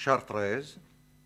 Chartreuse.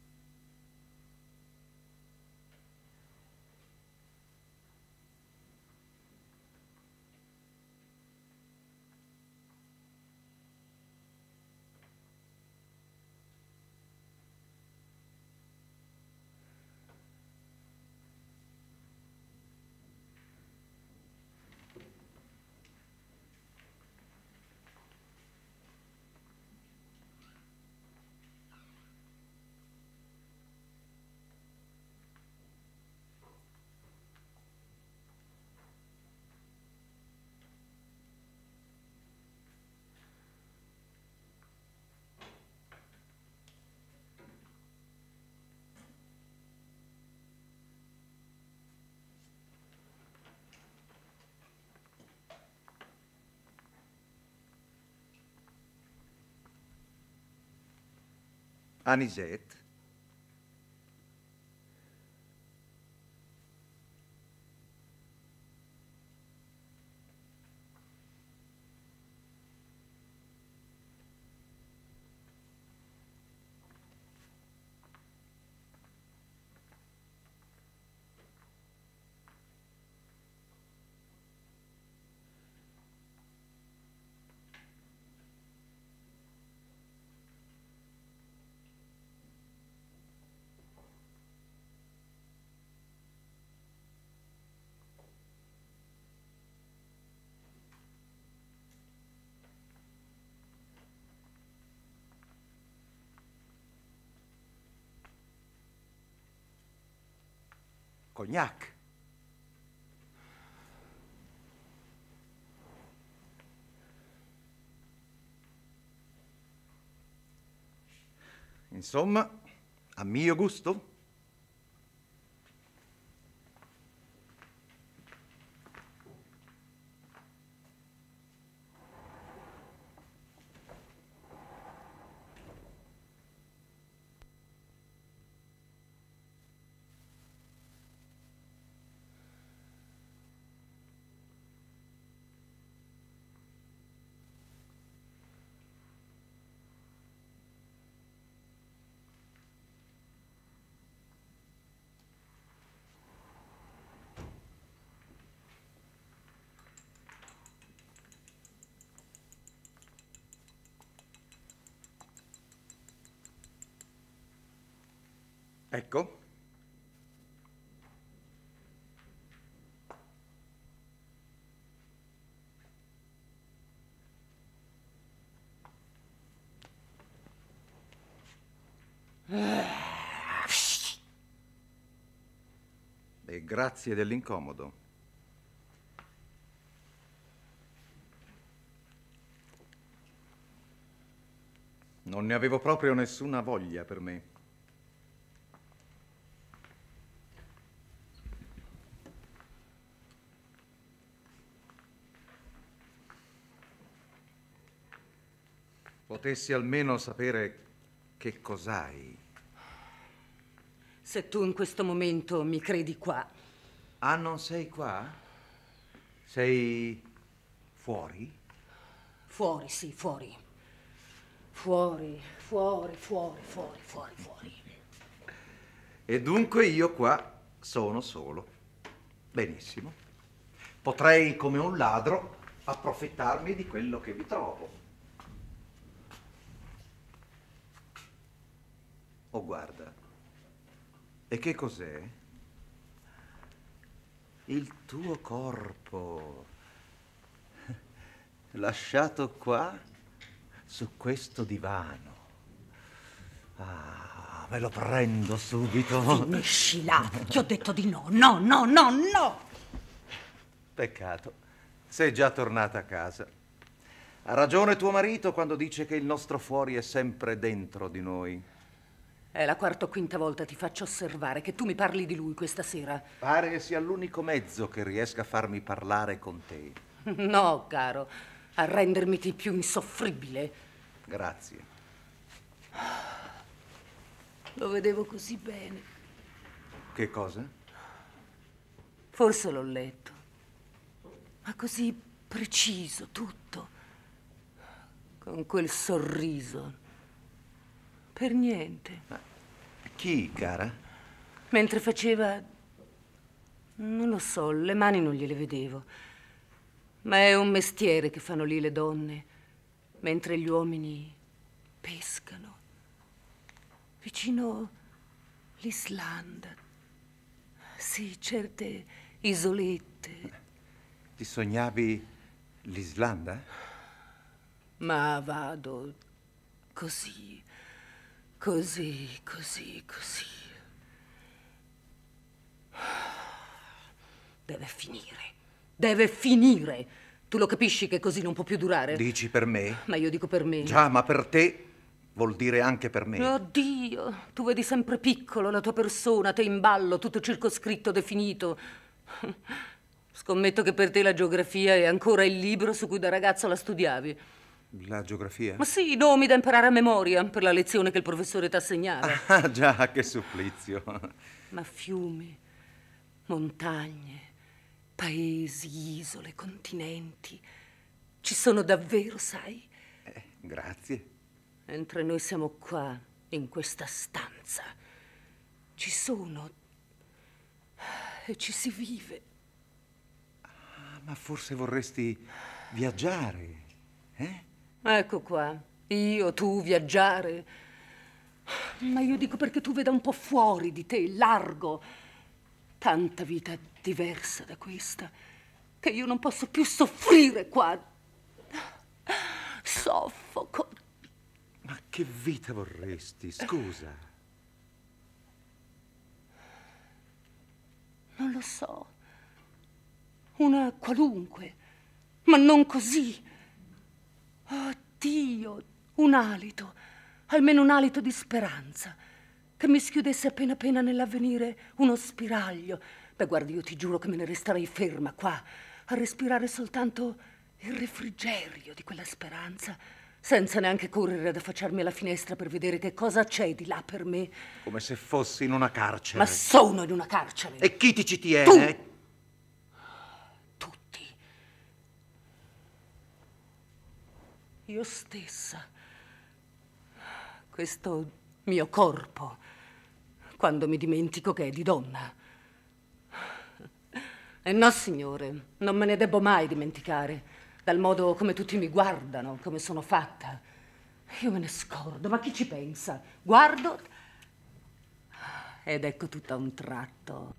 Anisette. Cognac. Insomma, a mio gusto. Ecco. E grazie dell'incomodo. Non ne avevo proprio nessuna voglia per me. Potessi almeno sapere che cos'hai. Se tu in questo momento mi credi qua. Ah, non sei qua? Sei fuori? Fuori, sì, fuori. Fuori, fuori, fuori, fuori, fuori, fuori. E dunque io qua sono solo. Benissimo. Potrei, come un ladro, approfittarmi di quello che vi trovo. Oh, guarda. E che cos'è? Il tuo corpo. Lasciato qua, su questo divano. Ah, me lo prendo subito. Finiscila! Ti ho detto di no, no, no, no, no! Peccato. Sei già tornata a casa. Ha ragione tuo marito quando dice che il nostro fuori è sempre dentro di noi. È la quarta o quinta volta ti faccio osservare che tu mi parli di lui questa sera. Pare che sia l'unico mezzo che riesca a farmi parlare con te. No, caro, a rendermi più insoffribile. Grazie. Lo vedevo così bene. Che cosa? Forse l'ho letto. Ma così preciso tutto. Con quel sorriso. Per niente. Ma chi, cara? Mentre faceva... non lo so, le mani non gliele vedevo. Ma è un mestiere che fanno lì le donne, mentre gli uomini pescano. Vicino l'Islanda. Sì, certe isolette. Ti sognavi l'Islanda? Ma vado così, così. Deve finire. Deve finire. Tu lo capisci che così non può più durare? Dici per me? Ma io dico per me. Già, ma per te vuol dire anche per me. Oddio, tu vedi sempre piccolo la tua persona, te in ballo, tutto circoscritto, definito. Scommetto che per te la geografia è ancora il libro su cui da ragazzo la studiavi. La geografia? Ma sì, nomi da imparare a memoria per la lezione che il professore ti assegnava. Ah, già, che supplizio. Ma fiumi, montagne, paesi, isole, continenti. Ci sono davvero, sai? Grazie. Mentre noi siamo qua, in questa stanza, ci sono e ci si vive. Ah, ma forse vorresti viaggiare, eh? Ecco qua, io, tu, viaggiare. Ma io dico perché tu veda un po' fuori di te, largo. Tanta vita diversa da questa, che io non posso più soffrire qua. Soffoco. Ma che vita vorresti, scusa? Non lo so. Una qualunque, ma non così. Oh Dio, un alito, almeno un alito di speranza, che mi schiudesse appena appena nell'avvenire uno spiraglio. Beh, guardi, io ti giuro che me ne resterei ferma qua, a respirare soltanto il refrigerio di quella speranza, senza neanche correre ad affacciarmi alla finestra per vedere che cosa c'è di là per me. Come se fossi in una carcere. Ma sono in una carcere. E chi ti ci tiene? Tu! Tutti. Io stessa. Questo mio corpo, quando mi dimentico che è di donna. E no, signore, non me ne debbo mai dimenticare, dal modo come tutti mi guardano, come sono fatta. Io me ne scordo, ma chi ci pensa? Guardo ed ecco tutto a un tratto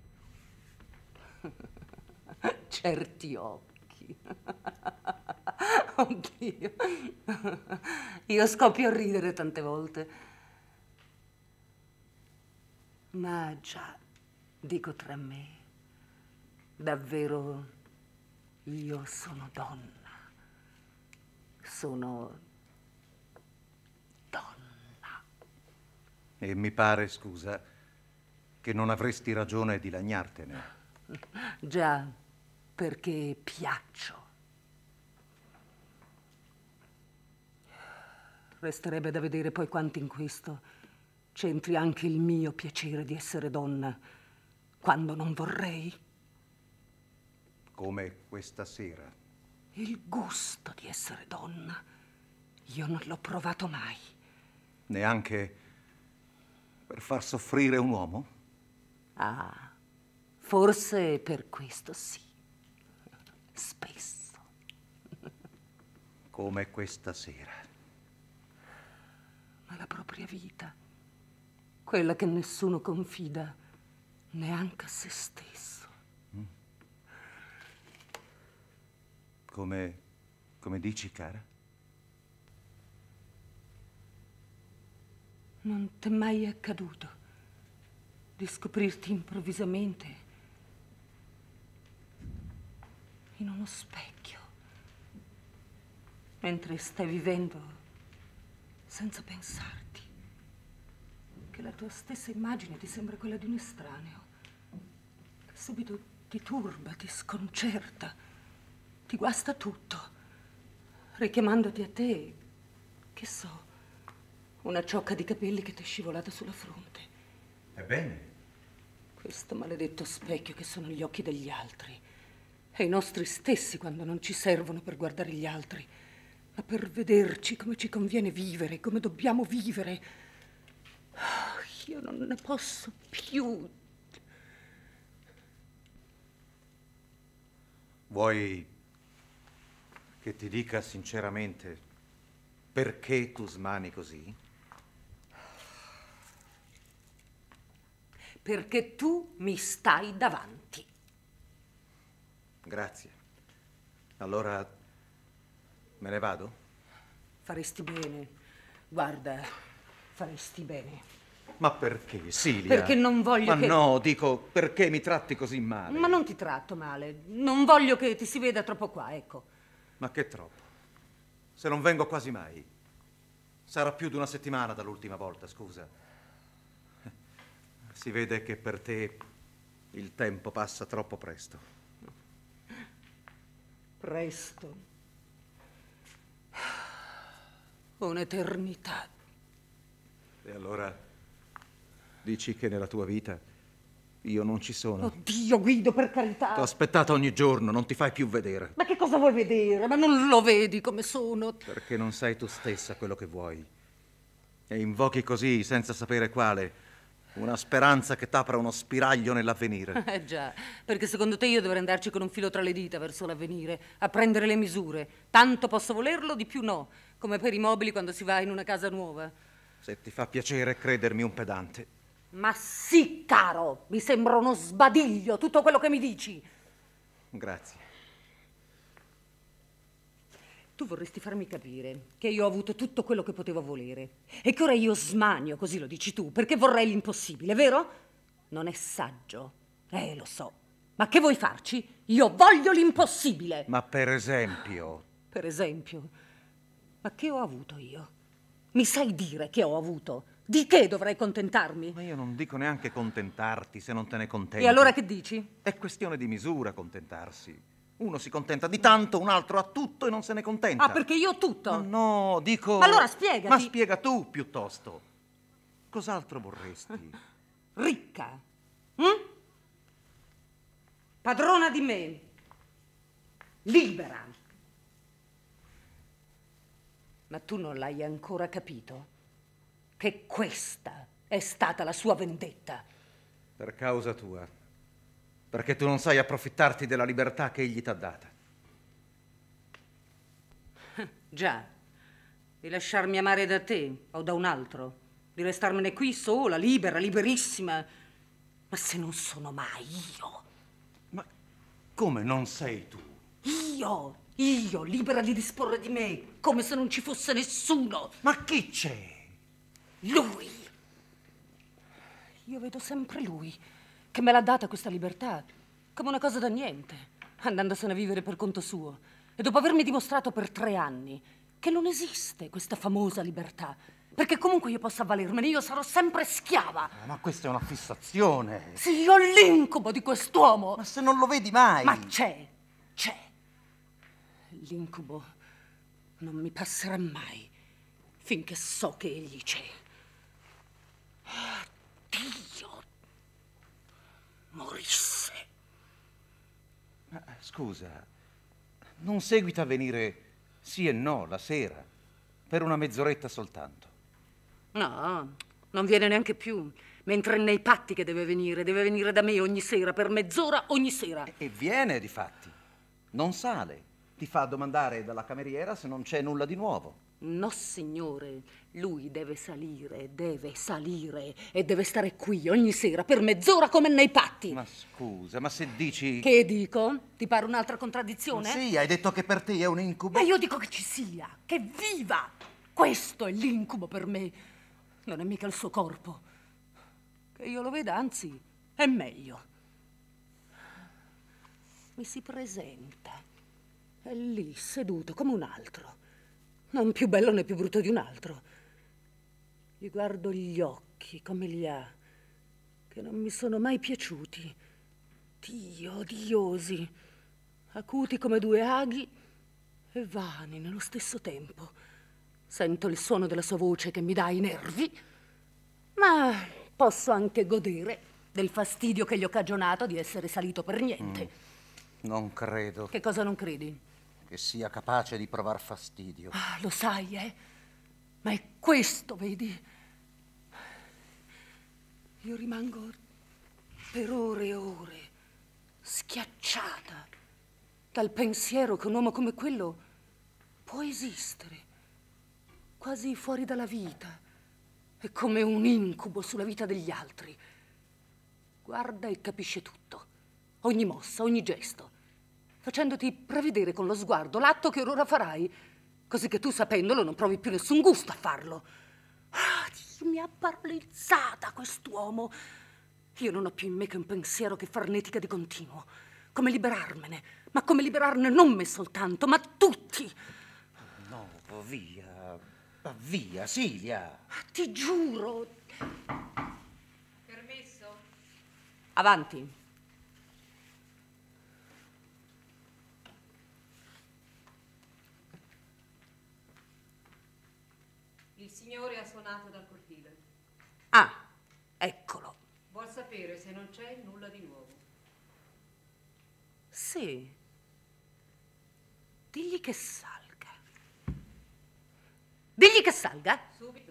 certi occhi. Oddio, io scoppio a ridere tante volte. Ma già, dico tra me, davvero io sono donna. Sono donna. E mi pare, scusa, che non avresti ragione di lagnartene. Già, perché piaccio. Resterebbe da vedere poi quanto in questo c'entri anche il mio piacere di essere donna, quando non vorrei. Come questa sera. Il gusto di essere donna, io non l'ho provato mai. Neanche per far soffrire un uomo? Ah, forse per questo sì. Spesso. Come questa sera. Ma la propria vita, quella che nessuno confida, neanche a se stesso. Come dici, cara? Non t'è mai accaduto di scoprirti improvvisamente in uno specchio, mentre stai vivendo senza pensarti, che la tua stessa immagine ti sembra quella di un estraneo, che subito ti turba, ti sconcerta, ti guasta tutto, richiamandoti a te, che so, una ciocca di capelli che ti è scivolata sulla fronte. Ebbene? Questo maledetto specchio che sono gli occhi degli altri, e i nostri stessi quando non ci servono per guardare gli altri, ma per vederci come ci conviene vivere, come dobbiamo vivere. Io non ne posso più. Vuoi che ti dica sinceramente perché tu smani così? Perché tu mi stai davanti. Grazie. Allora me ne vado? Faresti bene. Guarda, faresti bene. Ma perché, Silvia? Perché non voglio Ma che... no, dico, perché mi tratti così male? Ma non ti tratto male. Non voglio che ti si veda troppo qua, ecco. Ma che troppo? Se non vengo quasi mai. Sarà più di una settimana dall'ultima volta, scusa. Si vede che per te il tempo passa troppo presto. Presto. Un'eternità. E allora dici che nella tua vita io non ci sono? Oddio, Guido, per carità. T'ho aspettata ogni giorno, non ti fai più vedere. Ma che cosa vuoi vedere? Ma non lo vedi come sono? Perché non sei tu stessa quello che vuoi. E invochi così, senza sapere quale, una speranza che t'apra uno spiraglio nell'avvenire. Già, perché secondo te io dovrei andarci con un filo tra le dita verso l'avvenire, a prendere le misure. Tanto posso volerlo, di più no, come per i mobili quando si va in una casa nuova. Se ti fa piacere credermi un pedante. Ma sì, caro, mi sembra uno sbadiglio tutto quello che mi dici. Grazie. Tu vorresti farmi capire che io ho avuto tutto quello che potevo volere e che ora io smanio, così lo dici tu, perché vorrei l'impossibile, vero? Non è saggio. Lo so. Ma che vuoi farci? Io voglio l'impossibile. Ma per esempio? Per esempio? Ma che ho avuto io? Mi sai dire che ho avuto? Di che dovrei contentarmi? Ma io non dico neanche contentarti se non te ne contenti. E allora che dici? È questione di misura contentarsi. Uno si contenta di tanto, un altro ha tutto e non se ne contenta. Ah, perché io ho tutto? Ma no, dico... Ma allora spiegati. Ma spiega tu, piuttosto. Cos'altro vorresti? Ricca. Padrona di me. Libera. Ma tu non l'hai ancora capito? Che questa è stata la sua vendetta. Per causa tua. Perché tu non sai approfittarti della libertà che egli t'ha data. Già, di lasciarmi amare da te o da un altro, di restarmene qui sola, libera, liberissima. Ma se non sono mai io. Ma come non sei tu? Io, libera di disporre di me, come se non ci fosse nessuno. Ma chi c'è? Lui. Io vedo sempre lui, che me l'ha data questa libertà, come una cosa da niente, andandosene a vivere per conto suo. E dopo avermi dimostrato per 3 anni che non esiste questa famosa libertà, perché comunque io posso avvalermene, io sarò sempre schiava. Ma questa è una fissazione. Sì, ho l'incubo di quest'uomo. Ma se non lo vedi mai. Ma c'è. L'incubo non mi passerà mai finché so che egli c'è. Dio morisse. Ma scusa, non seguita a venire sì e no la sera, per una mezz'oretta soltanto? No, non viene neanche più. Mentre nei patti che deve venire da me ogni sera, per mezz'ora ogni sera. E viene, difatti. Non sale. Ti fa domandare dalla cameriera se non c'è nulla di nuovo. No, signore, lui deve salire e deve stare qui ogni sera per mezz'ora come nei patti. Ma scusa, ma se dici... Che dico? Ti pare un'altra contraddizione? Sì, hai detto che per te è un incubo. Ma io dico che ci sia, che viva! Questo è l'incubo per me. Non è mica il suo corpo. Che io lo veda, anzi, è meglio. Mi si presenta. È lì, seduto come un altro. Non più bello né più brutto di un altro. Gli guardo gli occhi come li ha, che non mi sono mai piaciuti. Dio, odiosi, acuti come 2 aghi e vani nello stesso tempo. Sento il suono della sua voce che mi dà i nervi, ma posso anche godere del fastidio che gli ho cagionato di essere salito per niente. Non credo. Che cosa non credi? Che sia capace di provar fastidio. Ah, lo sai, Ma è questo, vedi? Io rimango per ore e ore schiacciata dal pensiero che un uomo come quello può esistere, quasi fuori dalla vita, è come un incubo sulla vita degli altri. Guarda e capisce tutto, ogni mossa, ogni gesto, facendoti prevedere con lo sguardo l'atto che ora farai, così che tu, sapendolo, non provi più nessun gusto a farlo. Ah, mi ha paralizzata quest'uomo. Io non ho più in me che un pensiero che farnetica di continuo. Come liberarmene, ma come liberarne non me soltanto, ma tutti. No, va via, Silvia. Ti giuro. Permesso? Avanti. Il signore ha suonato dal cortile. Ah, eccolo. Vuol sapere se non c'è nulla di nuovo. Sì. Digli che salga. Digli che salga. Subito.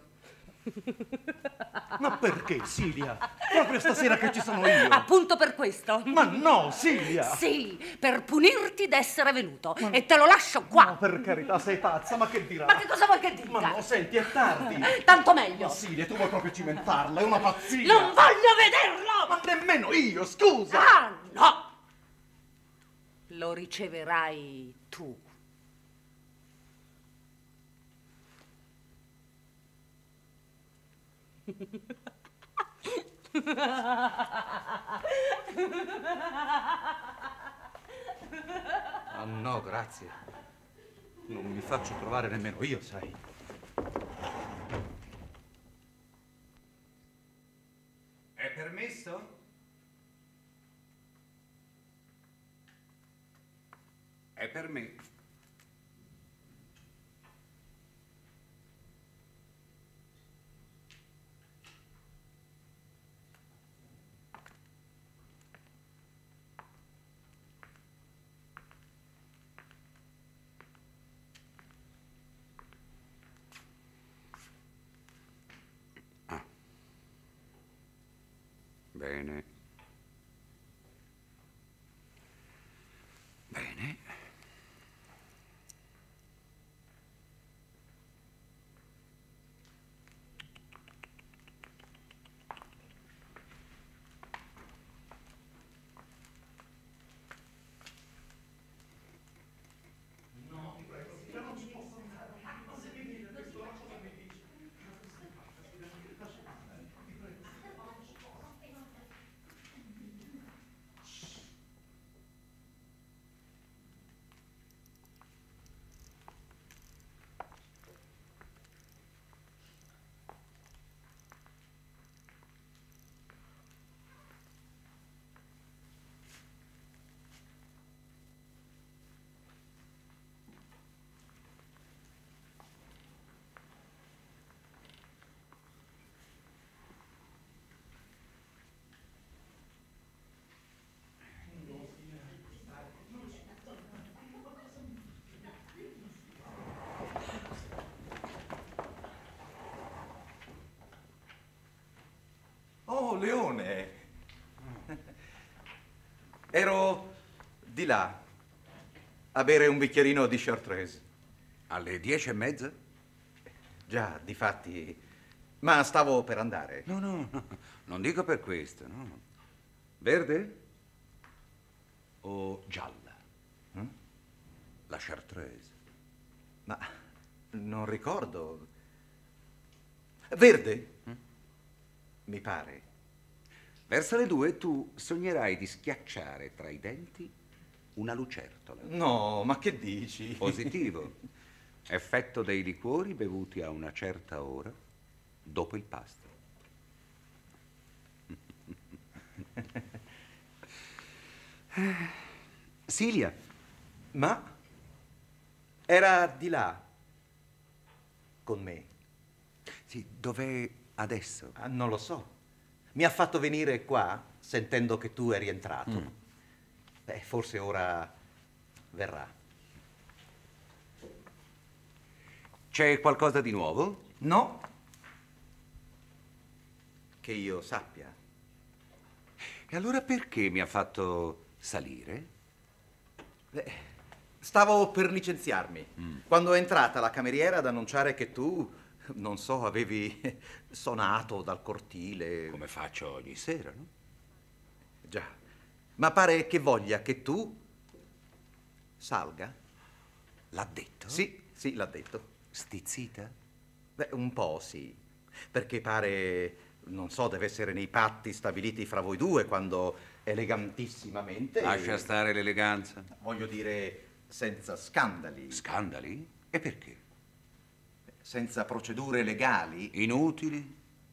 Ma perché, Silvia? Proprio stasera che ci sono io. Appunto per questo. Ma no, Silvia! Sì, per punirti d'essere venuto. E te lo lascio qua. No, per carità, sei pazza, ma che dirà? Ma che cosa vuoi che dica? Ma no, senti, è tardi. Tanto meglio. Ma Silvia, tu vuoi proprio cimentarla, è una pazzia. Non voglio vederlo! Ma nemmeno io, scusa! Ah, no! Lo riceverai tu. Ah no, grazie. Non mi faccio trovare nemmeno io, sai. È permesso? È per me. Bene. Bene. Oh, Leone! Ero di là a bere un bicchierino di Chartreuse. Alle 10:30? Già, difatti. Ma stavo per andare. No, non dico per questo, no. Verde o gialla? La Chartreuse. Ma non ricordo. Verde? Mi pare. Verso le 2 tu sognerai di schiacciare tra i denti una lucertola. No, ma che dici? Positivo. Effetto dei liquori bevuti a una certa ora dopo il pasto. Silvia. Ma era di là con me. Sì, dov'è adesso? Ah, non lo so. Mi ha fatto venire qua sentendo che tu eri entrato. Beh, forse ora verrà. C'è qualcosa di nuovo? No? Che io sappia. E allora perché mi ha fatto salire? Stavo per licenziarmi. Quando è entrata la cameriera ad annunciare che tu, non so, avevi suonato dal cortile. Come faccio ogni sera, no? Già. Ma pare che voglia che tu salga. L'ha detto? Sì, l'ha detto. Stizzita? Beh, un po' sì. Perché pare, non so, deve essere nei patti stabiliti fra voi due quando elegantissimamente... Lascia stare l'eleganza. Voglio dire, senza scandali. Scandali? E perché? Senza procedure legali. Inutili?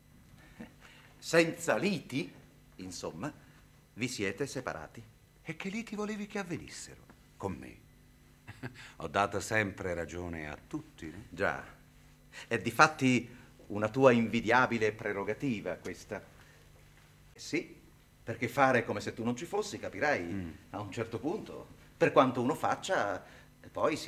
Senza liti, insomma, vi siete separati. E che liti volevi che avvenissero? Con me. Ho dato sempre ragione a tutti, no? Già. È difatti una tua invidiabile prerogativa questa. Sì, perché fare come se tu non ci fossi, capirai, a un certo punto, per quanto uno faccia, poi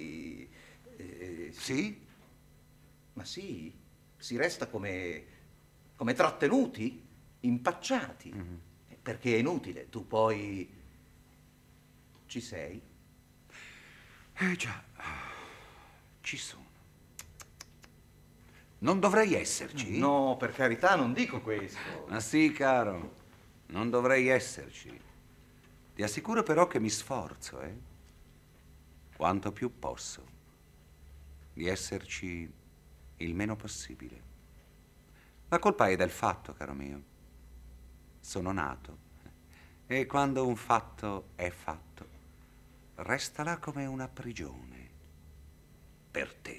Sì? Ma sì, si resta come trattenuti, impacciati, perché è inutile, tu poi ci sei. Già, ci sono. Non dovrei esserci? No, per carità, non dico questo. Ma sì, caro, non dovrei esserci. Ti assicuro però che mi sforzo, quanto più posso, di esserci il meno possibile. La colpa è del fatto, caro mio. Sono nato e quando un fatto è fatto, resta là come una prigione per te.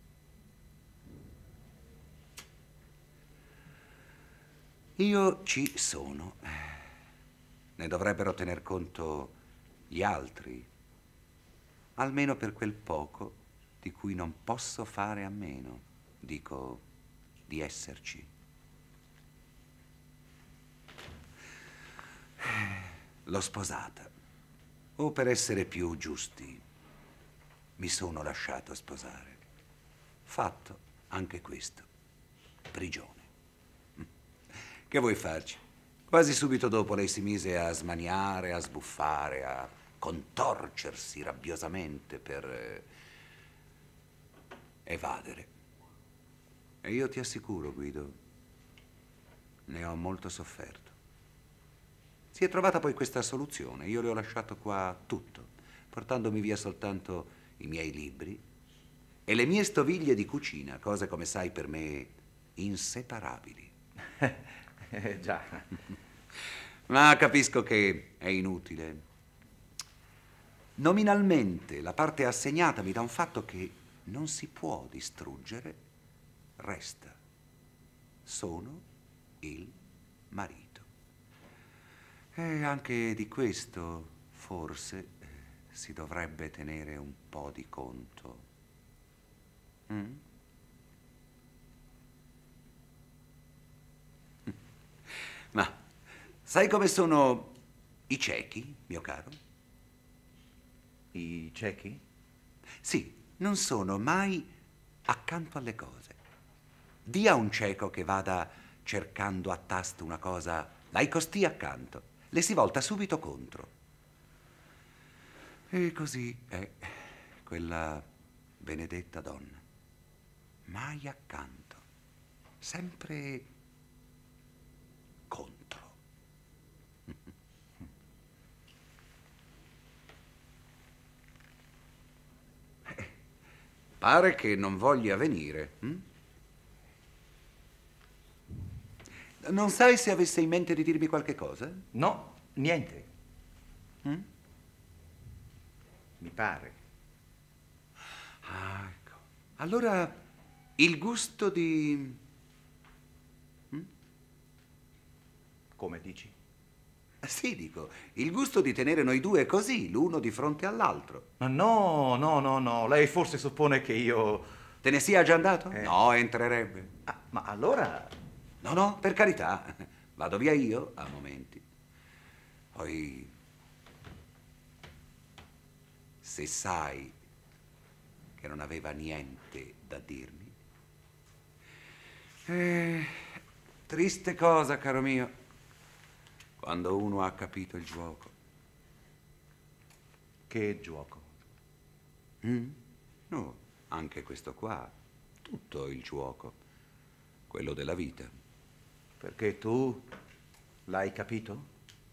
Io ci sono. Ne dovrebbero tener conto gli altri, almeno per quel poco di cui non posso fare a meno, dico, di esserci. L'ho sposata, o per essere più giusti, mi sono lasciato sposare. Fatto anche questo, prigione. Che vuoi farci? Quasi subito dopo lei si mise a smaniare, a sbuffare, a contorcersi rabbiosamente per evadere. E io ti assicuro, Guido, ne ho molto sofferto. Si è trovata poi questa soluzione. Io le ho lasciato qua tutto, portandomi via soltanto i miei libri e le mie stoviglie di cucina, cose, come sai, per me inseparabili. Già. Ma capisco che è inutile. Nominalmente la parte assegnatami da un fatto che non si può distruggere resta. Sono il marito. E anche di questo forse si dovrebbe tenere un po' di conto. Ma sai come sono i ciechi, mio caro? I ciechi? Sì, non sono mai accanto alle cose. Dì a un cieco che vada cercando a tasto una cosa, la costì accanto, le si volta subito contro. E così è quella benedetta donna. Mai accanto, sempre contro. Pare che non voglia venire. Non sai se avesse in mente di dirmi qualche cosa? No, niente. Mi pare. Ah, ecco. Allora, il gusto di... Come dici? Sì, dico, il gusto di tenere noi due così, l'uno di fronte all'altro. Ma no. Lei forse suppone che io... Te ne sia già andato? No, entrerebbe. Ah, ma allora... No, per carità. Vado via io a momenti. Poi, se sai che non aveva niente da dirmi... Triste cosa, caro mio. Quando uno ha capito il gioco. Che gioco? No, anche questo qua. Tutto il gioco. Quello della vita. Perché tu l'hai capito?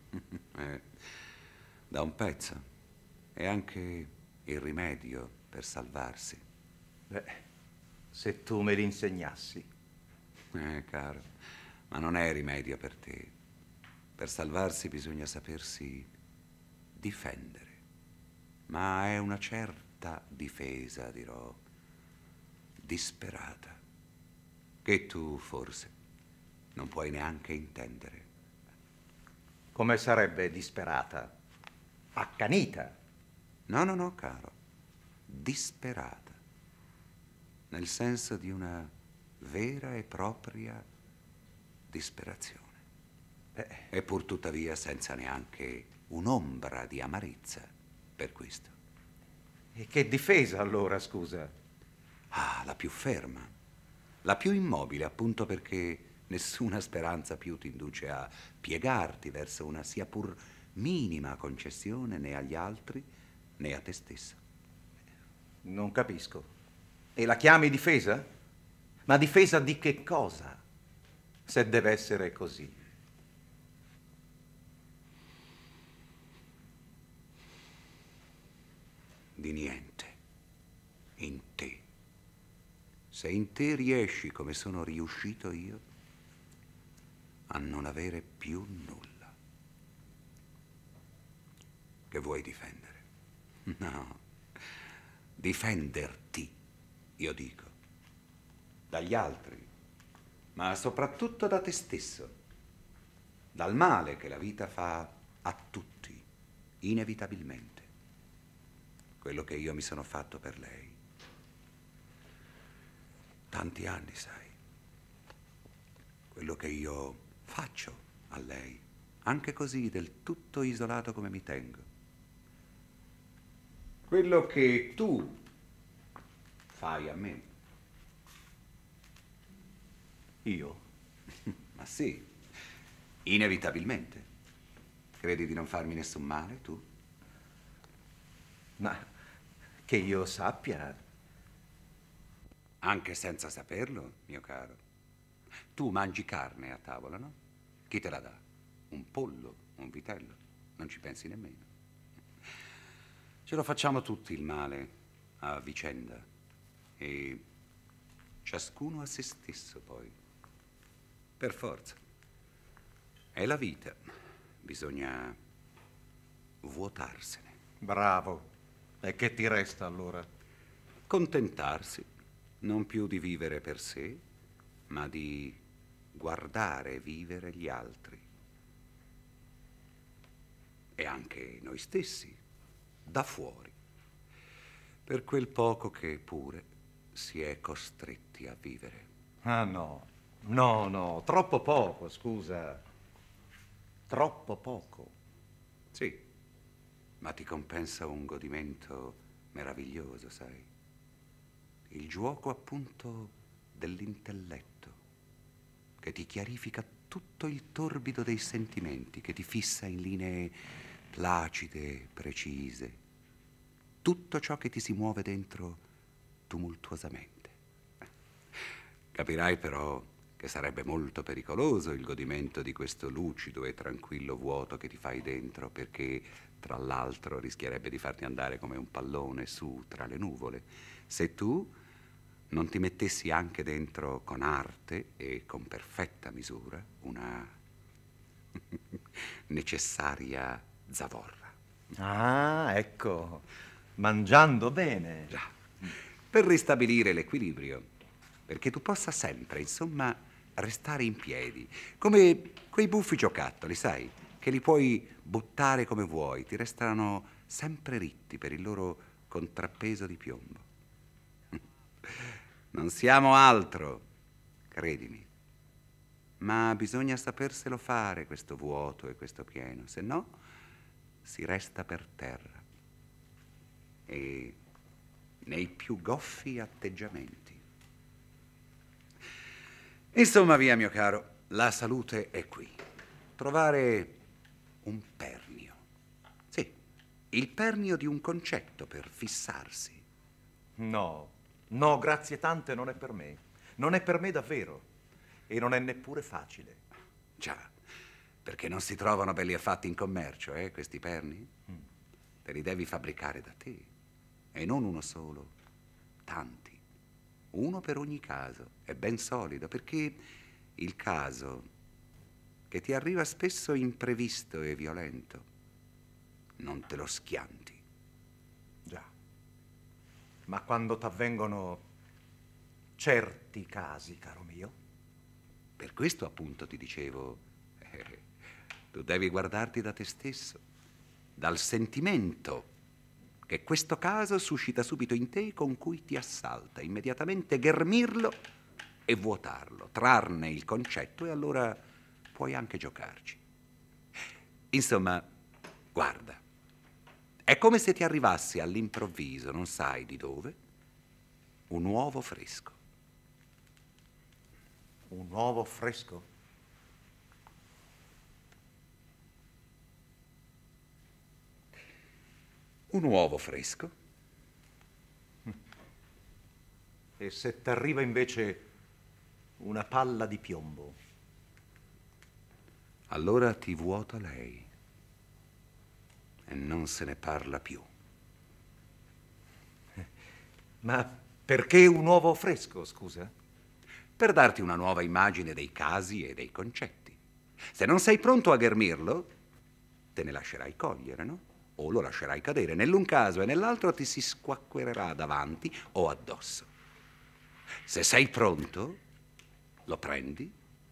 Da un pezzo. È anche il rimedio per salvarsi. Beh, se tu me li insegnassi. Caro, ma non è rimedio per te. Per salvarsi bisogna sapersi difendere. Ma è una certa difesa, dirò, disperata, che tu forse non puoi neanche intendere. Come sarebbe disperata? Accanita? No, caro, disperata, nel senso di una vera e propria disperazione. E pur tuttavia senza neanche un'ombra di amarezza per questo. E che difesa allora, scusa? Ah, la più ferma, la più immobile, appunto perché nessuna speranza più ti induce a piegarti verso una sia pur minima concessione né agli altri né a te stesso. Non capisco. E la chiami difesa? Ma difesa di che cosa? Se deve essere così. Di niente. In te. Se in te riesci come sono riuscito io a non avere più nulla. Che vuoi difendere? No. Difenderti, io dico. Dagli altri, ma soprattutto da te stesso. Dal male che la vita fa a tutti, inevitabilmente. Quello che io mi sono fatto per lei. Tanti anni, sai. Quello che io faccio a lei, anche così del tutto isolato come mi tengo. Quello che tu fai a me. Io? Ma sì, inevitabilmente. Credi di non farmi nessun male, tu? Ma che io sappia. Anche senza saperlo, mio caro. Tu mangi carne a tavola, no? Chi te la dà? Un pollo, un vitello? Non ci pensi nemmeno. Ce lo facciamo tutti il male, a vicenda. E ciascuno a se stesso, poi. Per forza. È la vita. Bisogna vuotarsene. Bravo. E che ti resta allora? Contentarsi, non più di vivere per sé, ma di guardare vivere gli altri. E anche noi stessi, da fuori, per quel poco che pure si è costretti a vivere. Ah no, no, troppo poco, scusa. Troppo poco. Sì, ma ti compensa un godimento meraviglioso, sai? Il giuoco appunto dell'intelletto, che ti chiarifica tutto il torbido dei sentimenti, che ti fissa in linee placide, precise, tutto ciò che ti si muove dentro tumultuosamente. Capirai però che sarebbe molto pericoloso il godimento di questo lucido e tranquillo vuoto che ti fai dentro, perché tra l'altro rischierebbe di farti andare come un pallone su tra le nuvole, se tu non ti mettessi anche dentro con arte e con perfetta misura una necessaria zavorra. Ah, ecco, mangiando bene. Già, per ristabilire l'equilibrio, perché tu possa sempre, insomma, restare in piedi, come quei buffi giocattoli, sai, che li puoi buttare come vuoi, ti restano sempre ritti per il loro contrappeso di piombo. Non siamo altro, credimi, ma bisogna saperselo fare questo vuoto e questo pieno, se no si resta per terra e nei più goffi atteggiamenti. Insomma, via, mio caro, la salute è qui. Trovare un pernio. Sì, il pernio di un concetto per fissarsi. No, no, grazie tante, non è per me. Non è per me davvero. E non è neppure facile. Già, perché non si trovano belli affatti in commercio, questi perni? Te li devi fabbricare da te. E non uno solo, tanti. Uno per ogni caso. È ben solido, perché il caso che ti arriva spesso imprevisto e violento, non te lo schianti. Già. Ma quando t'avvengono certi casi, caro mio? Per questo appunto ti dicevo, tu devi guardarti da te stesso, dal sentimento che questo caso suscita subito in te, con cui ti assalta, immediatamente ghermirlo e vuotarlo, trarne il concetto, e allora puoi anche giocarci. Insomma, guarda, è come se ti arrivasse all'improvviso, non sai di dove, un uovo fresco. Un uovo fresco? Un uovo fresco? E se t'arriva invece una palla di piombo? Allora ti vuota lei e non se ne parla più. Ma perché un uovo fresco, scusa? Per darti una nuova immagine dei casi e dei concetti. Se non sei pronto a ghermirlo, te ne lascerai cogliere, no? O lo lascerai cadere. Nell'un caso e nell'altro ti si squacquererà davanti o addosso. Se sei pronto, lo prendi,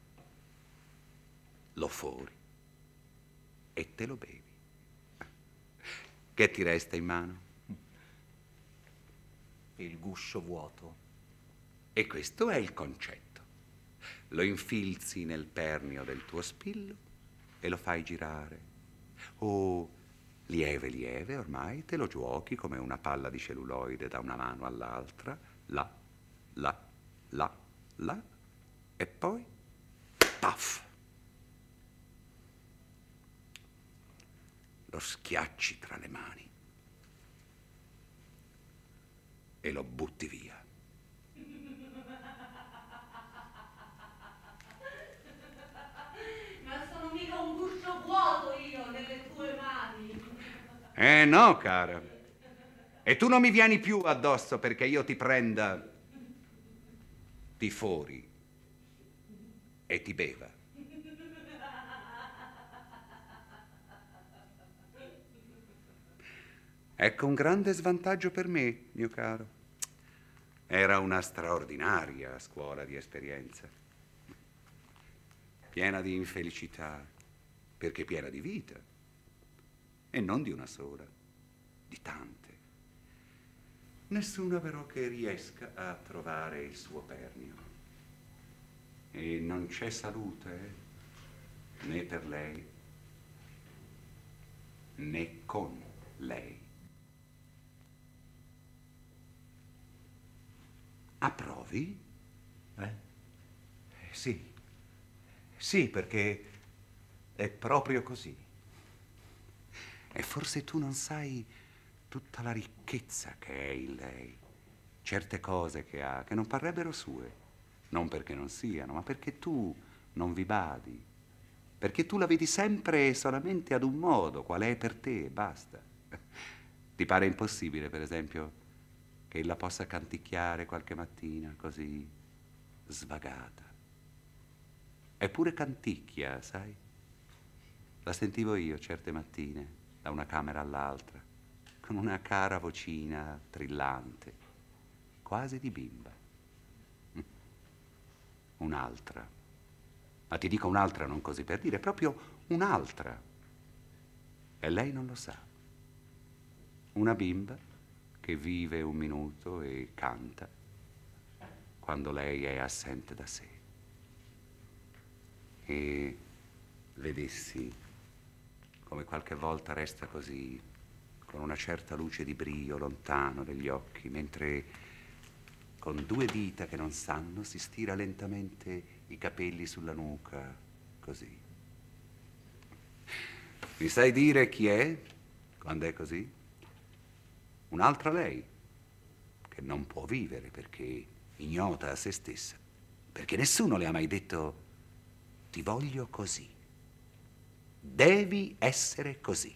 lo fori e te lo bevi. Che ti resta in mano? Il guscio vuoto. E questo è il concetto. Lo infilzi nel pernio del tuo spillo e lo fai girare. O lieve lieve, ormai te lo giochi come una palla di celluloide da una mano all'altra, là, là, là, là, e poi paf! Lo schiacci tra le mani e lo butti via. Ma sono mica un guscio vuoto io nelle tue mani. No, cara. E tu non mi vieni più addosso perché io ti prenda, ti fori e ti beva. Ecco un grande svantaggio per me, mio caro. Era una straordinaria scuola di esperienza, piena di infelicità, perché piena di vita, e non di una sola, di tante. Nessuna però che riesca a trovare il suo pernio. E non c'è salute, né per lei, né con lei. Approvi? Sì. Sì, perché è proprio così. E forse tu non sai tutta la ricchezza che è in lei, certe cose che ha, che non parrebbero sue, non perché non siano, ma perché tu non vi badi, perché tu la vedi sempre e solamente ad un modo, qual è per te, e basta. Ti pare impossibile, per esempio, che ella possa canticchiare qualche mattina così svagata? Eppure canticchia, sai? La sentivo io certe mattine, da una camera all'altra, con una cara vocina trillante, quasi di bimba. Un'altra. Ma ti dico un'altra non così per dire, proprio un'altra. E lei non lo sa. Una bimba che vive un minuto e canta quando lei è assente da sé. E vedessi come qualche volta resta così, con una certa luce di brio lontano degli occhi, mentre con due dita che non sanno si stira lentamente i capelli sulla nuca, così. Mi sai dire chi è quando è così? Un'altra lei, che non può vivere perché ignota a se stessa, perché nessuno le ha mai detto ti voglio così, devi essere così.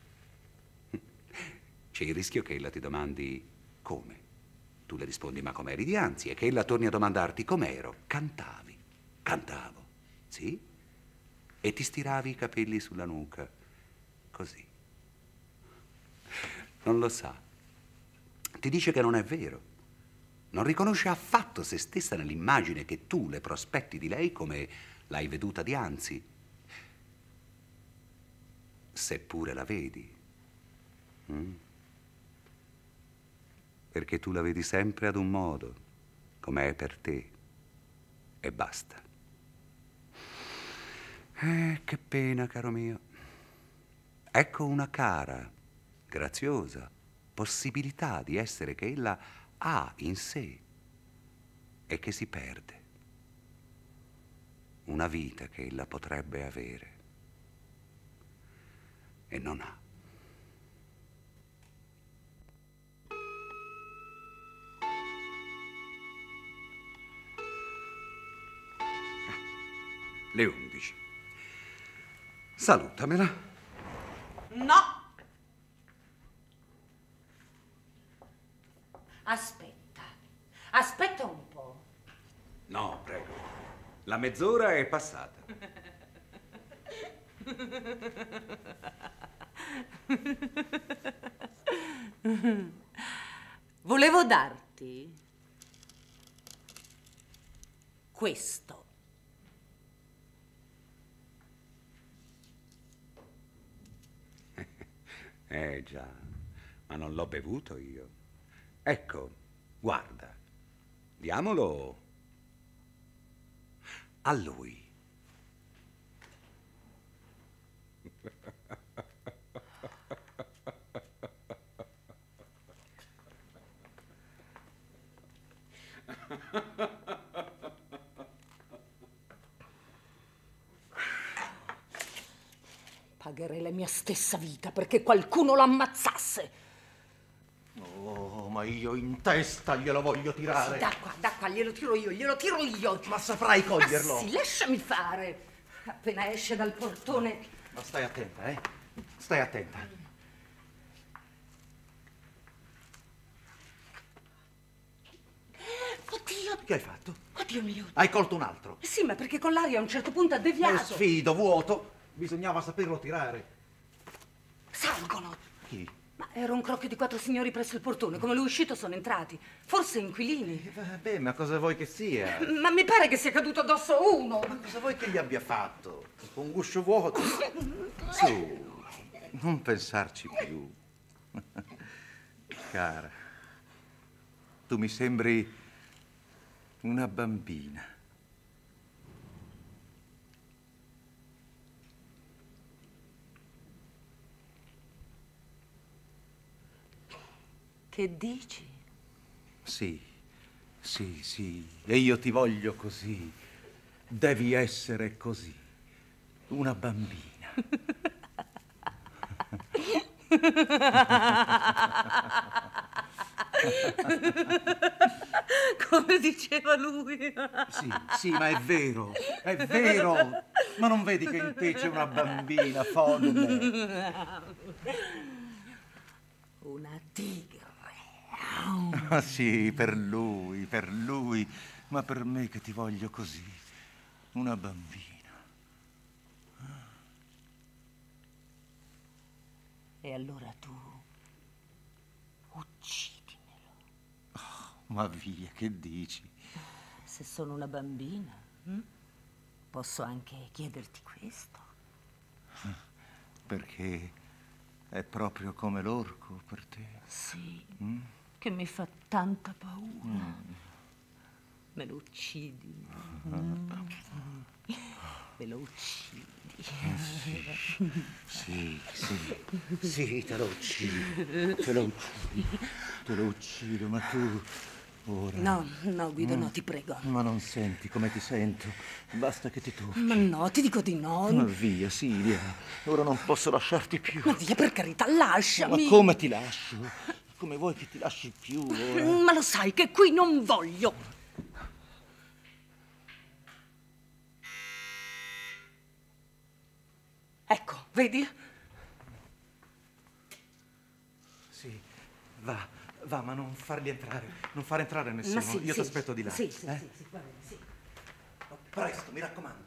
C'è il rischio che ella ti domandi come. Tu le rispondi ma com'eri dianzi e che ella torni a domandarti com'ero. Cantavi, cantavo, sì? E ti stiravi i capelli sulla nuca, così. Non lo sa. Ti dice che non è vero. Non riconosce affatto se stessa nell'immagine che tu le prospetti di lei come l'hai veduta dianzi. Seppure la vedi. Perché tu la vedi sempre ad un modo, come è per te, e basta. Che pena, caro mio. Ecco una cara, graziosa possibilità di essere che ella ha in sé e che si perde. Una vita che ella potrebbe avere e non ha. Le 11. Salutamela. No! Aspetta un po'. No, prego. La mezz'ora è passata. Volevo darti questo. Già, ma non l'ho bevuto io. Ecco, guarda, diamolo a lui. Pagherei la mia stessa vita perché qualcuno lo ammazzasse. Oh, ma io in testa glielo voglio tirare. Sì, da qua, glielo tiro io. Ma saprai coglierlo. Ma sì, lasciami fare. Appena esce dal portone. Ma stai attenta, eh? Stai attenta. Oddio. Che hai fatto? Oddio mio. Hai colto un altro. Sì, ma perché con l'aria a un certo punto ha deviato. Sfido, vuoto. Bisognava saperlo tirare. Salgono. Chi? Ma era un crocchio di 4 signori presso il portone. Come lui è uscito sono entrati. Forse inquilini. Vabbè, ma cosa vuoi che sia? Ma mi pare che sia caduto addosso uno. Ma cosa vuoi che gli abbia fatto? Un guscio vuoto. Su, non pensarci più. Cara, tu mi sembri una bambina. Che dici? Sì, sì, sì, e io ti voglio così. Devi essere così, una bambina. Come diceva lui. Sì, sì, ma è vero, è vero. Ma non vedi che in te c'è una bambina folle? Una tigre. Ah, sì, per lui, ma per me che ti voglio così, una bambina. E allora tu uccidimelo. Oh, ma via, che dici? Se sono una bambina, posso anche chiederti questo. Perché è proprio come l'orco per te. Sì, che mi fa tanta paura. Me lo uccidi. Me lo uccidi. Sì, sì, te lo uccido, te lo uccido, ma Ora. No, no, Guido, no, ti prego. Ma non senti come ti sento. Basta che ti tocchi. Ma no, ti dico di no. Ma via, Silvia. Ora non posso lasciarti più. Ma via, per carità, lasciami. Ma come ti lascio? Come vuoi che ti lasci più ora? Ma lo sai che qui non voglio. Ecco, vedi? Sì, va, ma non farli entrare. Non far entrare nessuno. Ma sì, Io sì. ti aspetto di là. Sì, sì, sì, guarda, sì. Presto, mi raccomando.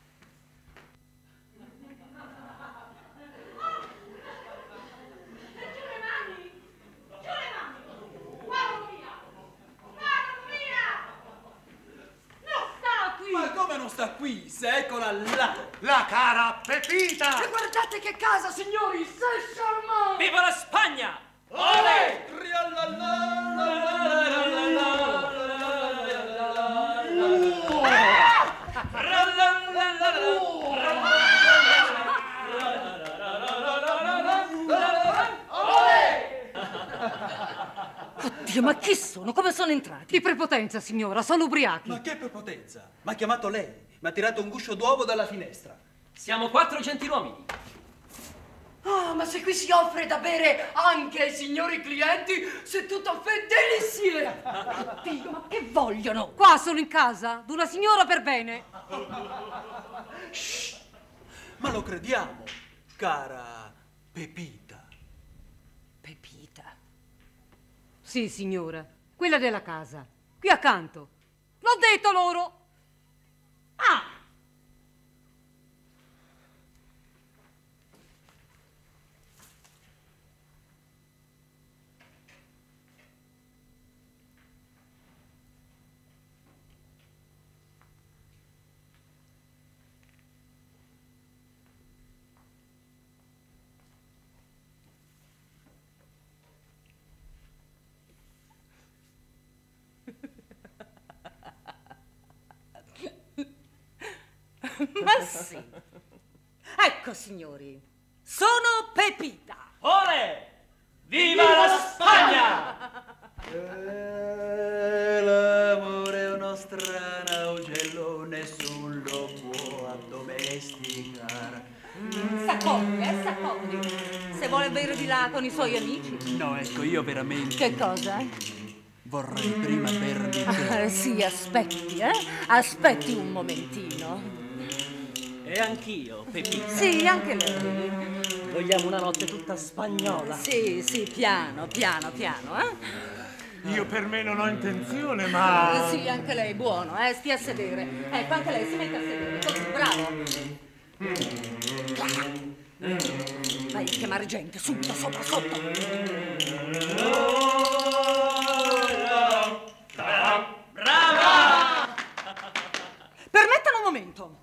Ma come non sta qui? Se eccola là! La cara Pepita! E guardate che casa, signori! Sei charmante! Viva la Spagna! Olè! Oddio, ma chi sono? Come sono entrati? Di prepotenza, signora, sono ubriachi. Ma che prepotenza! M'ha chiamato lei, mi ha tirato un guscio d'uovo dalla finestra. Siamo 4 gentiluomini. Ah, ma se qui si offre da bere anche ai signori clienti, c'est tout à fait délicieux! Oddio, ma che vogliono? Qua sono in casa d'una signora per bene. Ma lo crediamo, cara Pepita. Pepita. Sì, signora, quella della casa, qui accanto. L'ho detto loro. Ah! Ma sì. Ecco, signori, sono Pepita. Olè! Viva la Spagna! L'amore è uno strano uccello, nessuno lo può addomesticare. S'accomodi, s'accomodi. Se vuole bere di là con i suoi amici. No, ecco, io veramente Che cosa? vorrei prima bermi te. Sì, aspetti, Aspetti un momentino. E anch'io, Pepita. Sì, anche lei. Vogliamo una notte tutta spagnola. Sì, sì, piano, piano, Io per me non ho intenzione, ma... Sì, anche lei, buono, stia a sedere. Ecco, anche lei si mette a sedere. Così, bravo. Vai a chiamare gente, subito, sopra, sotto. Brava! Permettano un momento.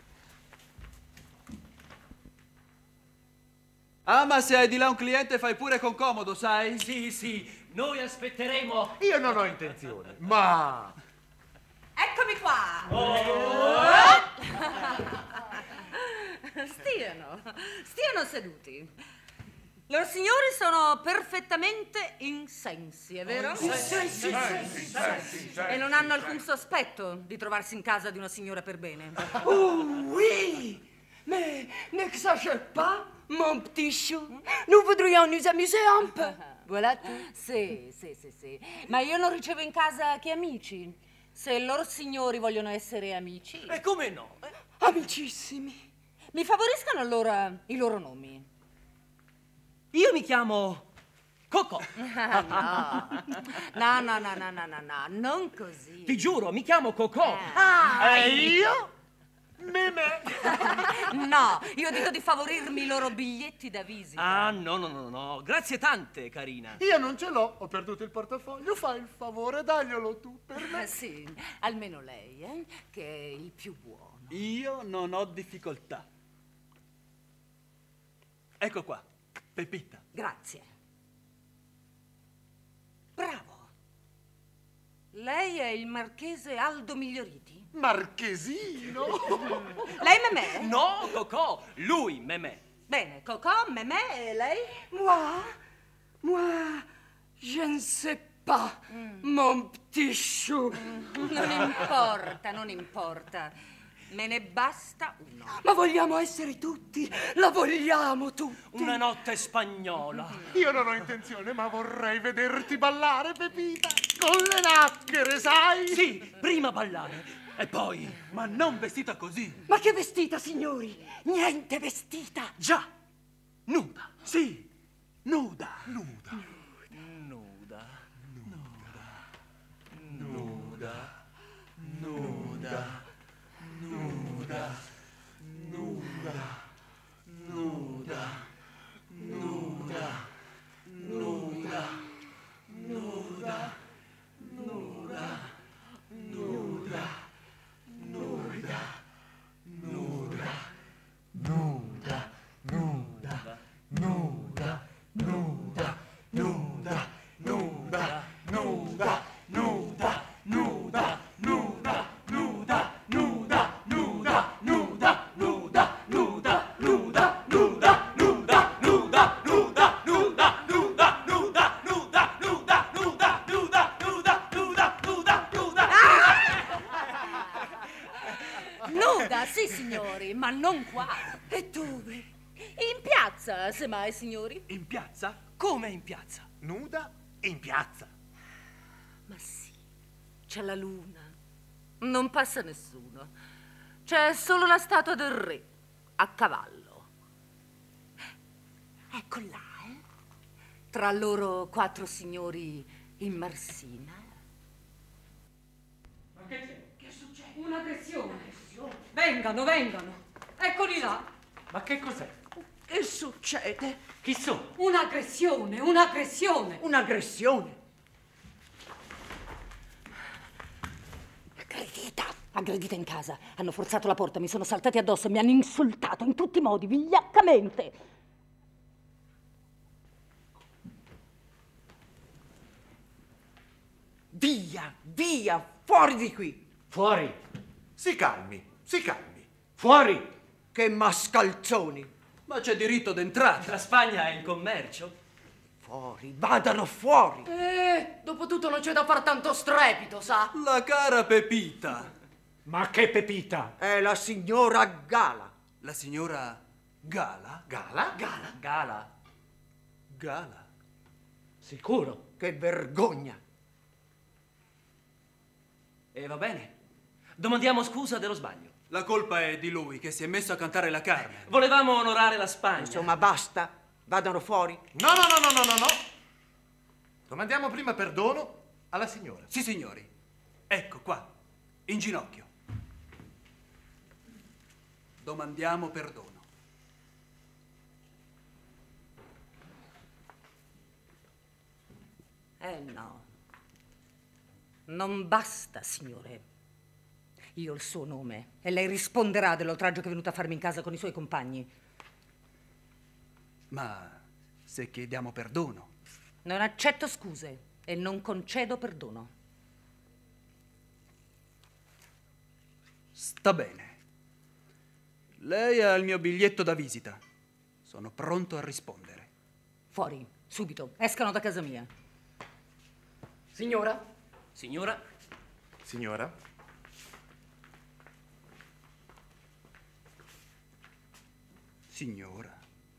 Ah, ma se hai di là un cliente fai pure con comodo, sai? Sì, sì, noi aspetteremo. Io non ho intenzione, ma... Eccomi qua. Stiano seduti. Loro signori sono perfettamente insensi, è vero? Sì. E non hanno alcun sospetto di trovarsi in casa di una signora per bene. Oh oui! Mais n'exagère pas, mon petit chou. Nous voudrions nous amuser un peu. Voilà tout. Sì. Ma io non ricevo in casa che amici. Se loro signori vogliono essere amici, E come no? Amicissimi. mi favoriscano allora i loro nomi. Io mi chiamo Cocò. No, non così. Ti giuro, mi chiamo Cocò. E io? Meme. No, io dico di favorirmi i loro biglietti da visita. Ah, no. Grazie tante, carina. Io non ce l'ho, ho perduto il portafoglio. Fai il favore, daglielo tu per me. Sì, almeno lei, che è il più buono. Io non ho difficoltà. Ecco qua, Pepita. Grazie. Bravo. Lei è il marchese Aldo Miglioriti? Marchesino. Lei Memè? No, Cocò, lui, Memè. Bene, Cocò, Memè e lei? Moi, je ne sais pas, mon petit chou. Non importa. Me ne basta uno. Ma vogliamo essere tutti, la vogliamo tutti. Una notte spagnola. Io non ho intenzione, ma vorrei vederti ballare, Pepita, con le nacchere, sai? Sì, prima ballare e poi... Ma non vestita così. Ma che vestita, signori? Niente vestita. Già, nuda. Sì, nuda. Nuda. Nuda, sì, signori, ma non qua. E dove? In piazza, semmai, signori. In piazza? Come in piazza? Nuda in piazza. Ma sì, c'è la luna. Non passa nessuno. C'è solo la statua del re, a cavallo. Ecco là, tra loro 4 signori in marsina. Ma che c'è? Che succede? Un'aggressione. Vengano. Eccoli là. Ma che cos'è? Che succede? Chi sono? Un'aggressione. Un'aggressione. Aggredita in casa. Hanno forzato la porta, mi sono saltati addosso e mi hanno insultato in tutti i modi, vigliaccamente. Via, fuori di qui. Fuori. Si calmi. Fuori. Che mascalzoni. Ma c'è diritto d'entrata. La Spagna è in commercio. Fuori, vadano fuori. Dopotutto non c'è da far tanto strepito, sa? La cara Pepita. Ma che Pepita? È la signora Gala. La signora Gala? Gala? Sicuro? Che vergogna. E va bene. Domandiamo scusa dello sbaglio. La colpa è di lui che si è messo a cantare la Carmen. Volevamo onorare la Spagna. Insomma, basta. Vadano fuori. No. Domandiamo prima perdono alla signora. Sì, signori. Ecco qua, in ginocchio. Domandiamo perdono. No. Non basta, signore. Io ho il suo nome e lei risponderà dell'oltraggio che è venuto a farmi in casa con i suoi compagni. Ma se chiediamo perdono... Non accetto scuse e non concedo perdono. Sta bene. Lei ha il mio biglietto da visita. Sono pronto a rispondere. Fuori, subito. Escano da casa mia. Signora? Signora? Signora.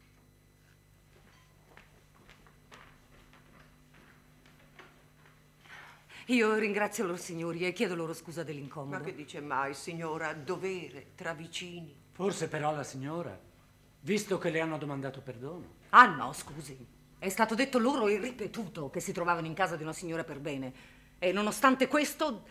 Io ringrazio loro signori e chiedo loro scusa dell'incomodo. Ma che dice mai, signora? Dovere, tra vicini. Forse però la signora, visto che le hanno domandato perdono. Ah no, scusi. È stato detto loro e ripetuto che si trovavano in casa di una signora per bene. E nonostante questo...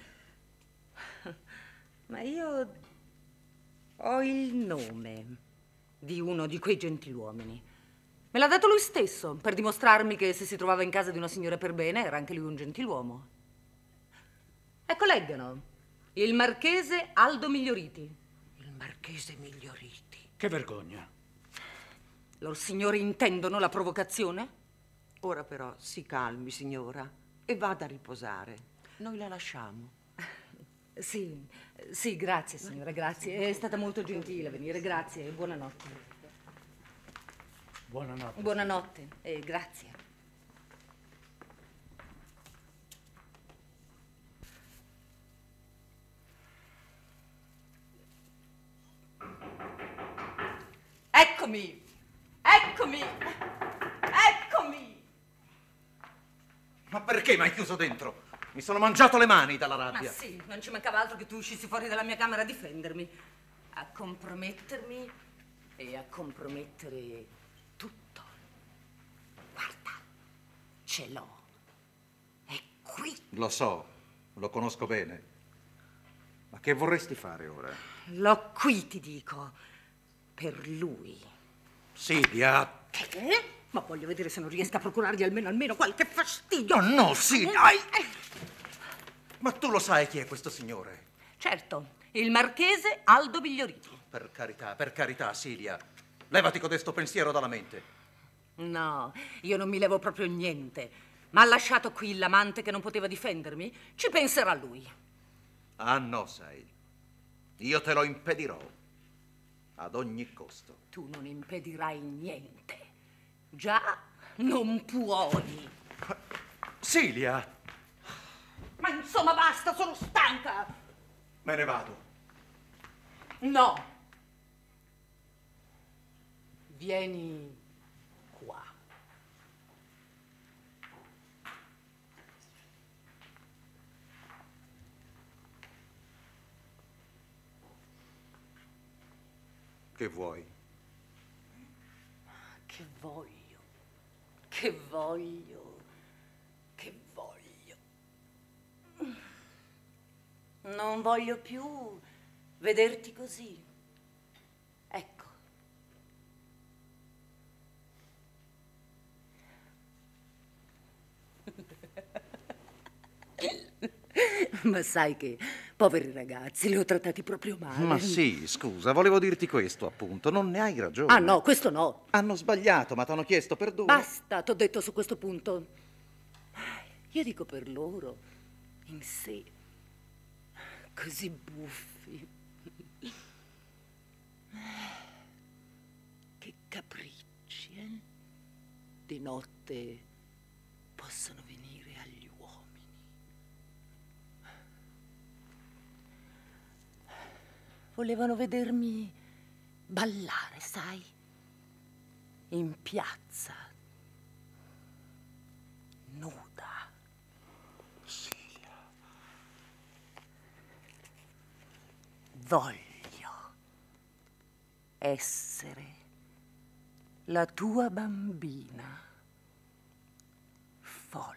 Ma io ho il nome di uno di quei gentiluomini. Me l'ha dato lui stesso per dimostrarmi che se si trovava in casa di una signora per bene era anche lui un gentiluomo. Ecco, leggano. Il marchese Aldo Miglioriti. Il marchese Miglioriti. Che vergogna. Lor signori intendono la provocazione? Ora però si calmi, signora, e vada a riposare. Noi la lasciamo. Sì, grazie signora, grazie. È stata molto gentile a venire, grazie e buonanotte. Buonanotte. Buonanotte e grazie. Eccomi! Eccomi! Eccomi! Ma perché mi hai chiuso dentro? Mi sono mangiato le mani dalla rabbia. Ma sì, non ci mancava altro che tu uscissi fuori dalla mia camera a difendermi, a compromettermi e a compromettere tutto. Guarda, ce l'ho. È qui. Lo so, lo conosco bene. Ma che vorresti fare ora? L'ho qui, ti dico, per lui. Silvia! Che? Ma voglio vedere se non riesco a procurargli almeno qualche fastidio. No, sì, dai! Ma tu lo sai chi è questo signore? Certo, il marchese Aldo Miglioriti. Per carità, Silvia. Levati codesto pensiero dalla mente. No, io non mi levo proprio niente. Ma ha lasciato qui l'amante che non poteva difendermi? Ci penserà lui. Ah no, sai. Io te lo impedirò. Ad ogni costo. Tu non impedirai niente. Già, non puoi. Silvia! Ma insomma basta, sono stanca. Me ne vado. No. Vieni qua. Che vuoi? Che voglio, che voglio, che voglio. Non voglio più vederti così. Ecco. Ma sai che, poveri ragazzi, li ho trattati proprio male. Ma sì, scusa, volevo dirti questo, appunto. Non ne hai ragione. Ah no, questo no. Hanno sbagliato, ma t'hanno chiesto perdono. Basta, t'ho detto su questo punto. Io dico per loro, in sé, così buffi. Che capricci, eh? Di notte possono venire agli uomini. Volevano vedermi ballare, sai? In piazza. Nuda. Silvia. Voglio essere la tua bambina folle.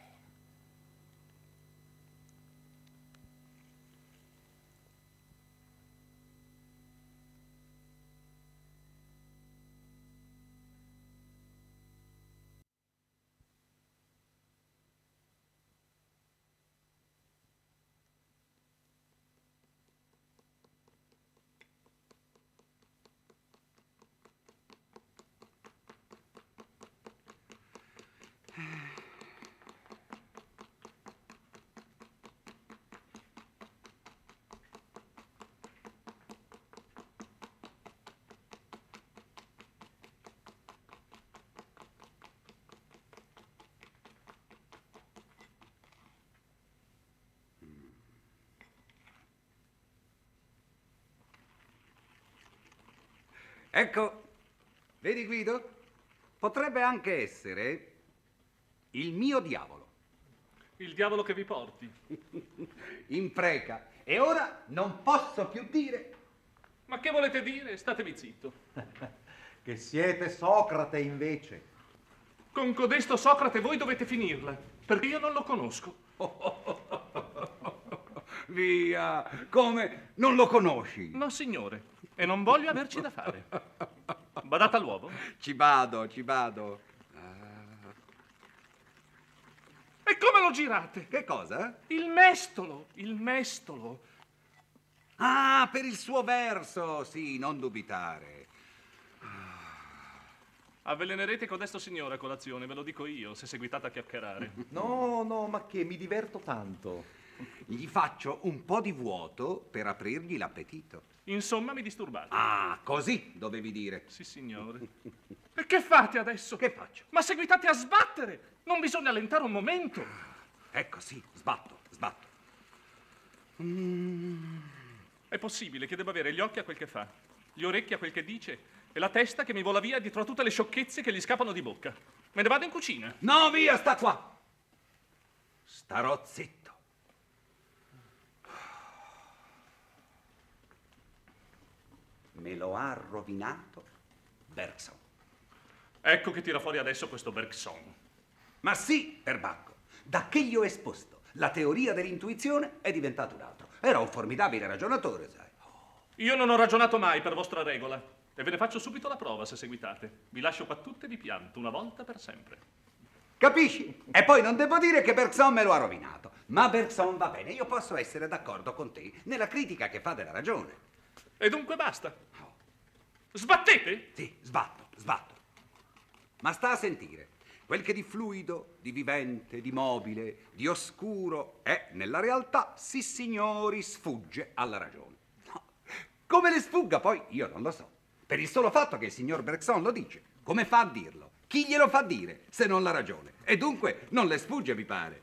Ecco, vedi Guido? Potrebbe anche essere il mio diavolo. Il diavolo che vi porti. Impreca. E ora non posso più dire. Ma che volete dire? Statevi zitto. Che siete Socrate, invece. Con codesto Socrate voi dovete finirla, perché io non lo conosco. Via, come? Non lo conosci? No, signore, e non voglio averci da fare. Badate all'uovo? Ci vado, ci vado. E come lo girate? Che cosa? Il mestolo, il mestolo. Ah, per il suo verso, sì, non dubitare. Avvelenerete codesto signore a colazione, ve lo dico io, se seguitate a chiacchierare. No, no, ma che mi diverto tanto. Gli faccio un po' di vuoto per aprirgli l'appetito. Insomma, mi disturbate. Ah, così dovevi dire. Sì, signore. E che fate adesso? Che faccio? Ma seguitate a sbattere! Non bisogna allentare un momento. Ecco, sì, sbatto, sbatto. È possibile che debba avere gli occhi a quel che fa, gli orecchi a quel che dice E la testa che mi vola via dietro a tutte le sciocchezze che gli scappano di bocca. Me ne vado in cucina. No, via, sta qua. Starò zitto. Me lo ha rovinato Bergson. Ecco che tira fuori adesso questo Bergson. Ma sì, perbacco, da che gli ho esposto la teoria dell'intuizione è diventato un altro. Era un formidabile ragionatore, sai. Io non ho ragionato mai per vostra regola. E ve ne faccio subito la prova se seguitate. Vi lascio qua tutte di pianto, una volta per sempre. Capisci? E poi non devo dire che Bergson me lo ha rovinato. Ma Bergson va bene, io posso essere d'accordo con te nella critica che fa della ragione. E dunque basta. Sbattete? Sì, sbatto. Ma sta a sentire. Quel che di fluido, di vivente, di mobile, di oscuro è, nella realtà, sissignori, sfugge alla ragione. No. Come le sfugga poi, io non lo so. Per il solo fatto che il signor Bergson lo dice. Come fa a dirlo? Chi glielo fa dire, se non la ragione? E dunque non le sfugge, mi pare.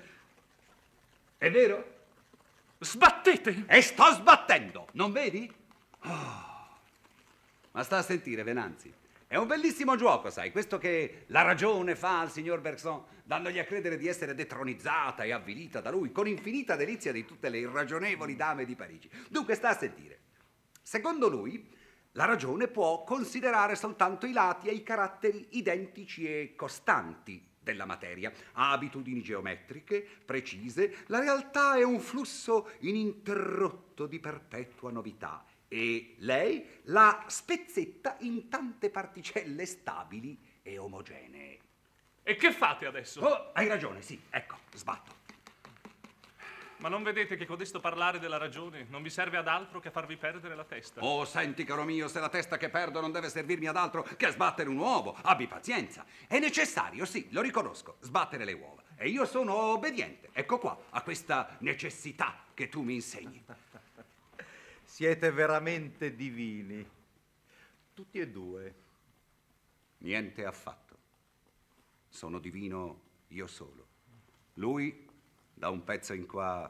È vero? Sbattete! E sto sbattendo, non vedi? Oh. Ma sta a sentire, Venanzi. È un bellissimo gioco, sai, questo che la ragione fa al signor Bergson, dandogli a credere di essere detronizzata e avvilita da lui, con infinita delizia di tutte le irragionevoli dame di Parigi. Dunque, sta a sentire. Secondo lui, la ragione può considerare soltanto i lati e i caratteri identici e costanti della materia. Ha abitudini geometriche, precise, la realtà è un flusso ininterrotto di perpetua novità. E lei la spezzetta in tante particelle stabili e omogenee. E che fate adesso? Oh, hai ragione, sì, ecco, sbatto. Ma non vedete che codesto parlare della ragione non vi serve ad altro che a farvi perdere la testa? Oh, senti, caro mio, se la testa che perdo non deve servirmi ad altro che a sbattere un uovo, abbi pazienza. È necessario, sì, lo riconosco, sbattere le uova. E io sono obbediente, ecco qua, a questa necessità che tu mi insegni. Siete veramente divini, tutti e due. Niente affatto. Sono divino io solo. Lui, da un pezzo in qua,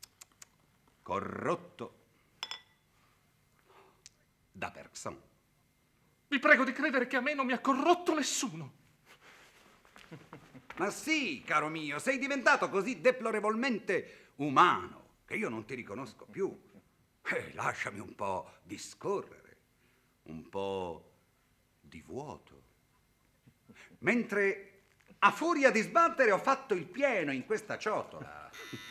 corrotto da Bergson. Vi prego di credere che a me non mi ha corrotto nessuno. Ma sì, caro mio, sei diventato così deplorevolmente umano che io non ti riconosco più. Lasciami un po' discorrere, un po' di vuoto. Mentre a furia di sbattere ho fatto il pieno in questa ciotola.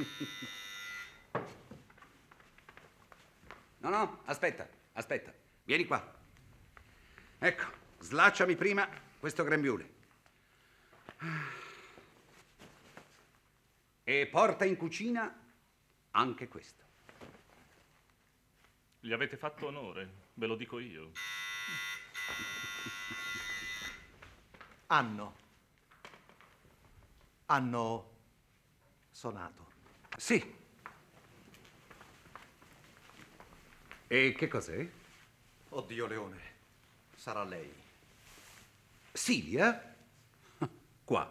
No, aspetta, vieni qua. Ecco, slacciami prima questo grembiule. E porta in cucina anche questo. Gli avete fatto onore, ve lo dico io. Hanno suonato. Sì. E che cos'è? Oddio, Leone, sarà lei. Silia? Qua.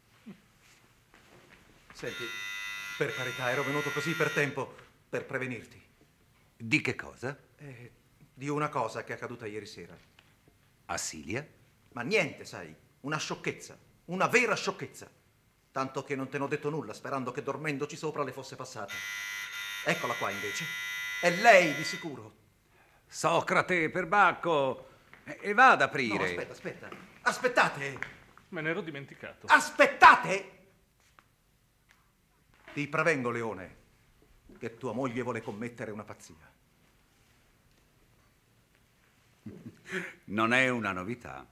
Senti, per carità, ero venuto così per tempo, per prevenirti. Di che cosa? Di una cosa che è accaduta ieri sera. A Silia? Ma niente, sai, una sciocchezza, una vera sciocchezza. Tanto che non te ne ho detto nulla, sperando che dormendoci sopra le fosse passata. Eccola qua, invece. È lei, di sicuro. Socrate, perbacco. E va ad aprire. No, aspetta. Aspettate. Me ne ero dimenticato. Aspettate! Ti prevengo, Leone, che tua moglie vuole commettere una pazzia. Non è una novità.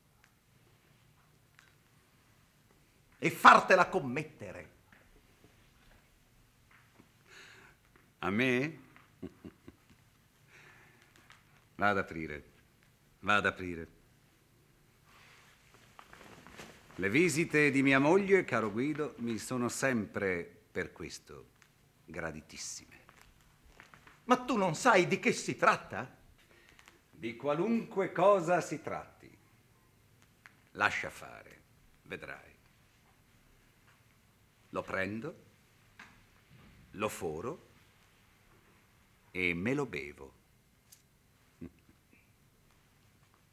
E fartela commettere. A me? Va ad aprire. Le visite di mia moglie, caro Guido, mi sono sempre per questo graditissime. Ma tu non sai di che si tratta? Di qualunque cosa si tratti. Lascia fare, vedrai. Lo prendo, lo foro e me lo bevo.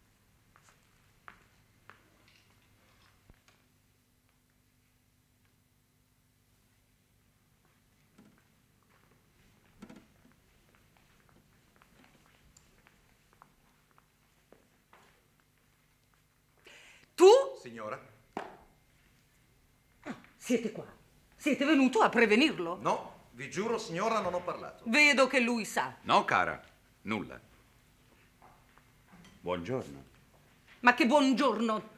signora. Siete qua? Siete venuto a prevenirlo? No, vi giuro, signora, non ho parlato. Vedo che lui sa. No, cara, nulla. Buongiorno. Ma che buongiorno!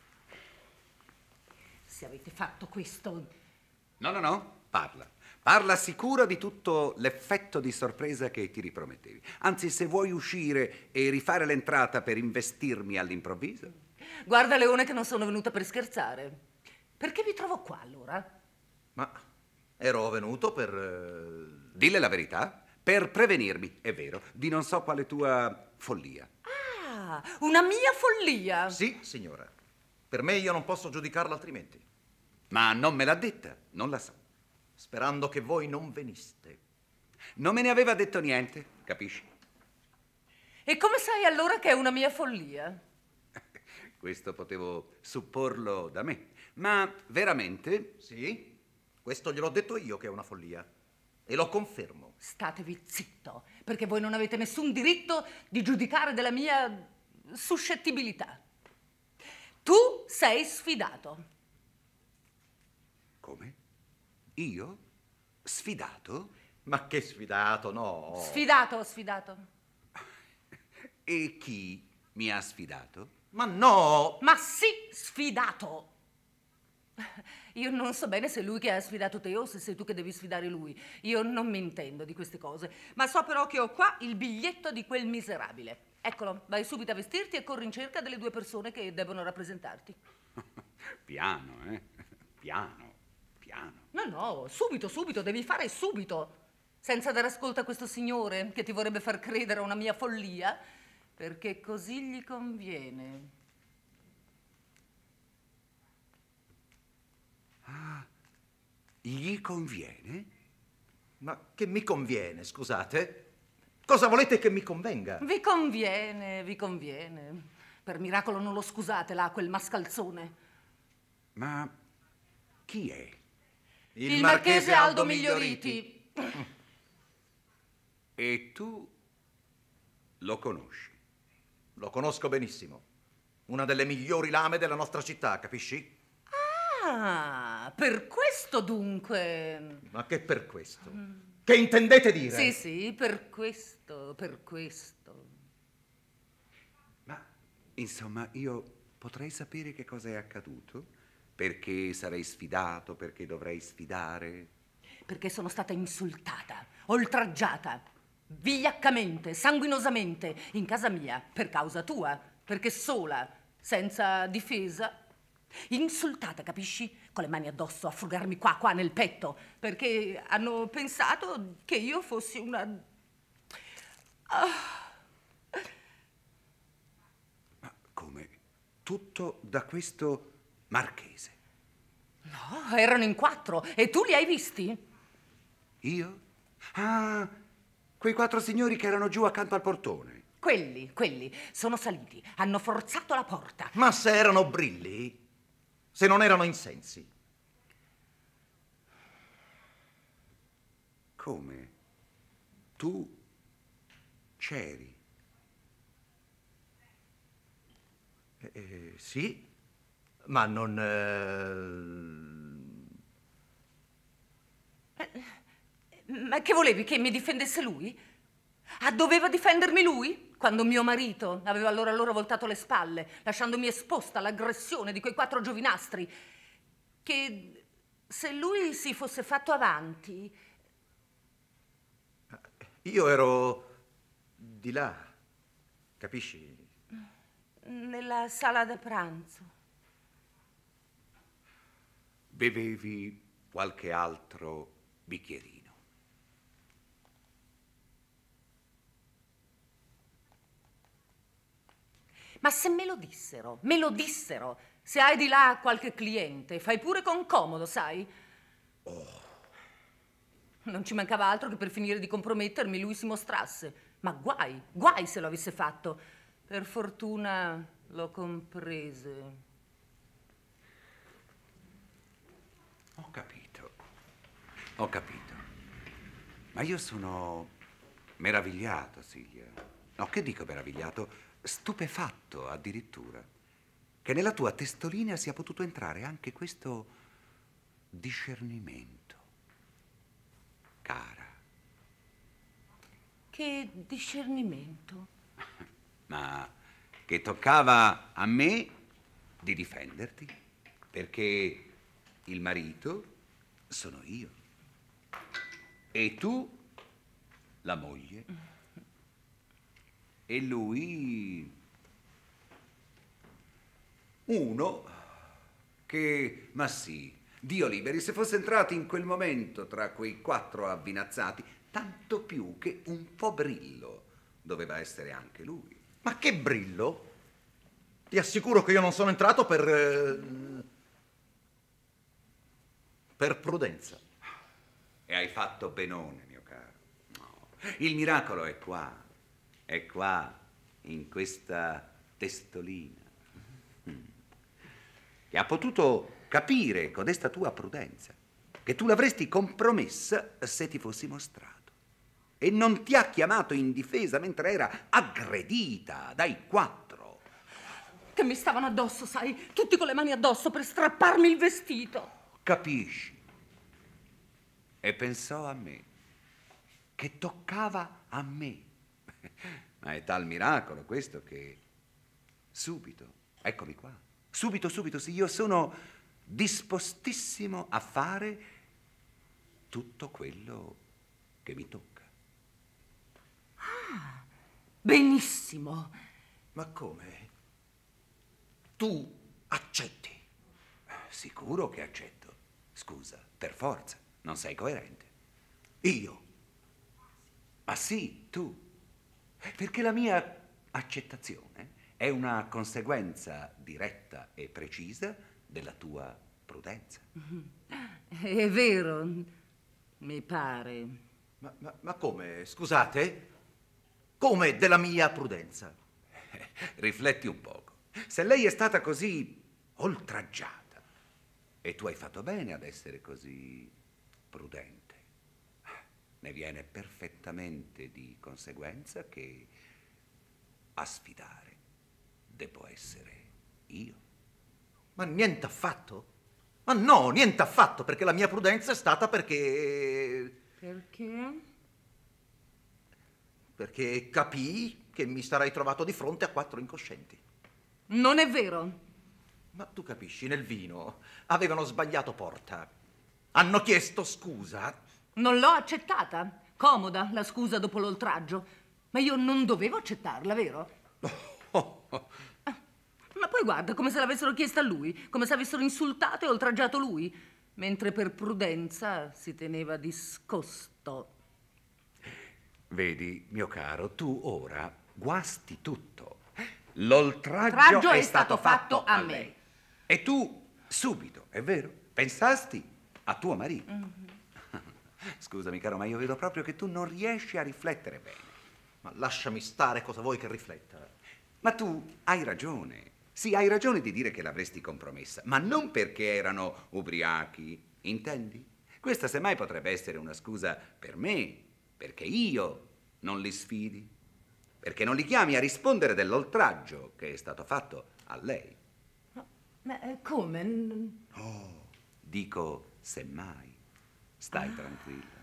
Se avete fatto questo... No, parla. Parla sicura di tutto l'effetto di sorpresa che ti ripromettevi. Anzi, se vuoi uscire e rifare l'entrata per investirmi all'improvviso. Guarda, Leone, che non sono venuta per scherzare. Perché vi trovo qua, allora? Ma ero venuto per... Dille la verità, per prevenirmi, è vero, di non so quale tua follia. Ah, una mia follia! Sì, signora. Per me io non posso giudicarla altrimenti. Ma non me l'ha detta, non la so. Sperando che voi non veniste. Non me ne aveva detto niente, capisci? E come sai allora che è una mia follia? Questo potevo supporlo da me, ma veramente... Sì, questo gliel'ho detto io che è una follia. E lo confermo. Statevi zitto, perché voi non avete nessun diritto di giudicare della mia suscettibilità. Tu sei sfidato. Come? Io? Sfidato? Ma che sfidato, no. Sfidato. E chi mi ha sfidato? Ma no! Ma sì, sfidato. Io non so bene se è lui che ha sfidato te o se sei tu che devi sfidare lui. Io non mi intendo di queste cose. Ma so però che ho qua il biglietto di quel miserabile. Eccolo, vai subito a vestirti e corri in cerca delle 2 persone che debbono rappresentarti. Piano, piano. No, subito, devi fare subito. Senza dare ascolto a questo signore che ti vorrebbe far credere a una mia follia, perché così gli conviene. Ah, gli conviene? Ma che mi conviene, scusate? Cosa volete che mi convenga? Vi conviene. Per miracolo non lo scusate là, quel mascalzone. Ma chi è? Il marchese Aldo Miglioriti. E tu lo conosci? Lo conosco benissimo. Una delle migliori lame della nostra città, capisci? Ah, per questo dunque. Ma che per questo? Che intendete dire? Sì, per questo. Ma, insomma, io potrei sapere che cosa è accaduto? Perché sarei sfidato, perché dovrei sfidare? Perché sono stata insultata, oltraggiata, vigliaccamente, sanguinosamente, in casa mia, per causa tua, perché sola, senza difesa, insultata, capisci? Con le mani addosso a frugarmi qua nel petto, perché hanno pensato che io fossi una... Ma come? Tutto da questo marchese? No, erano in 4 e tu li hai visti? Io? Ah, quei 4 signori che erano giù accanto al portone. Quelli sono saliti, hanno forzato la porta. Ma se erano brilli? Se non erano insensi? Come? Tu c'eri? Sì, ma non... Ma che volevi, che mi difendesse lui? Ah, doveva difendermi lui? Quando mio marito aveva allora loro voltato le spalle, lasciandomi esposta all'aggressione di quei 4 giovinastri, che se lui si fosse fatto avanti... Io ero di là, capisci? Nella sala da pranzo. Bevevi qualche altro bicchierino? Ma se me lo dissero, se hai di là qualche cliente, fai pure con comodo, sai? Non ci mancava altro che per finire di compromettermi lui si mostrasse. Ma guai se lo avesse fatto. Per fortuna l'ho comprese. Ho capito. Ma io sono meravigliato, Silvia. No, che dico meravigliato? Stupefatto addirittura. che nella tua testolina sia potuto entrare anche questo discernimento. Cara. Che discernimento? Ma che toccava a me di difenderti, perché il marito sono io e tu la moglie e lui uno che, ma sì, Dio liberi, se fosse entrato in quel momento tra quei 4 avvinazzati, tanto più che un po' brillo doveva essere anche lui. Ma che brillo? Ti assicuro che io non sono entrato per prudenza. E hai fatto benone, mio caro. No. Il miracolo è qua, in questa testolina, che ha potuto capire codesta tua prudenza, che tu l'avresti compromessa se ti fossi mostrato. E non ti ha chiamato in difesa mentre era aggredita dai 4. Che mi stavano addosso, sai, tutti con le mani addosso per strapparmi il vestito. Capisci? E pensò a me, che toccava a me. Ma è tal miracolo questo che subito, eccomi qua, subito, sì, io sono dispostissimo a fare tutto quello che mi tocca. Ah, benissimo. Ma come? Tu accetti? Sicuro che accetto. Scusa, per forza, non sei coerente. Io? Ma sì, tu. Perché la mia accettazione è una conseguenza diretta e precisa della tua prudenza. È vero, mi pare. Ma come? Scusate? Come della mia prudenza? Rifletti un poco. Se lei è stata così oltraggiata e tu hai fatto bene ad essere così prudente, ne viene perfettamente di conseguenza che a sfidare debbo essere io. Ma niente affatto? Ma no, niente affatto, perché la mia prudenza è stata perché... Perché? Perché capii che mi sarei trovato di fronte a 4 incoscienti. Non è vero. Ma tu capisci, nel vino avevano sbagliato porta. Hanno chiesto scusa. Non l'ho accettata. Comoda la scusa dopo l'oltraggio. Ma io non dovevo accettarla, vero? Ma poi guarda, come se l'avessero chiesta a lui, come se avessero insultato e oltraggiato lui, mentre per prudenza si teneva discosto. Vedi, mio caro, tu ora guasti tutto. L'oltraggio è stato fatto a lei. E tu subito, è vero, pensasti a tuo marito. Scusami, caro, ma io vedo proprio che tu non riesci a riflettere bene. Ma lasciami stare, cosa vuoi che rifletta? Ma tu hai ragione. Sì, hai ragione di dire che l'avresti compromessa, ma non perché erano ubriachi, intendi? Questa semmai potrebbe essere una scusa per me, perché io non li sfidi, perché non li chiami a rispondere dell'oltraggio che è stato fatto a lei. Ma come? Oh, dico semmai, stai tranquilla.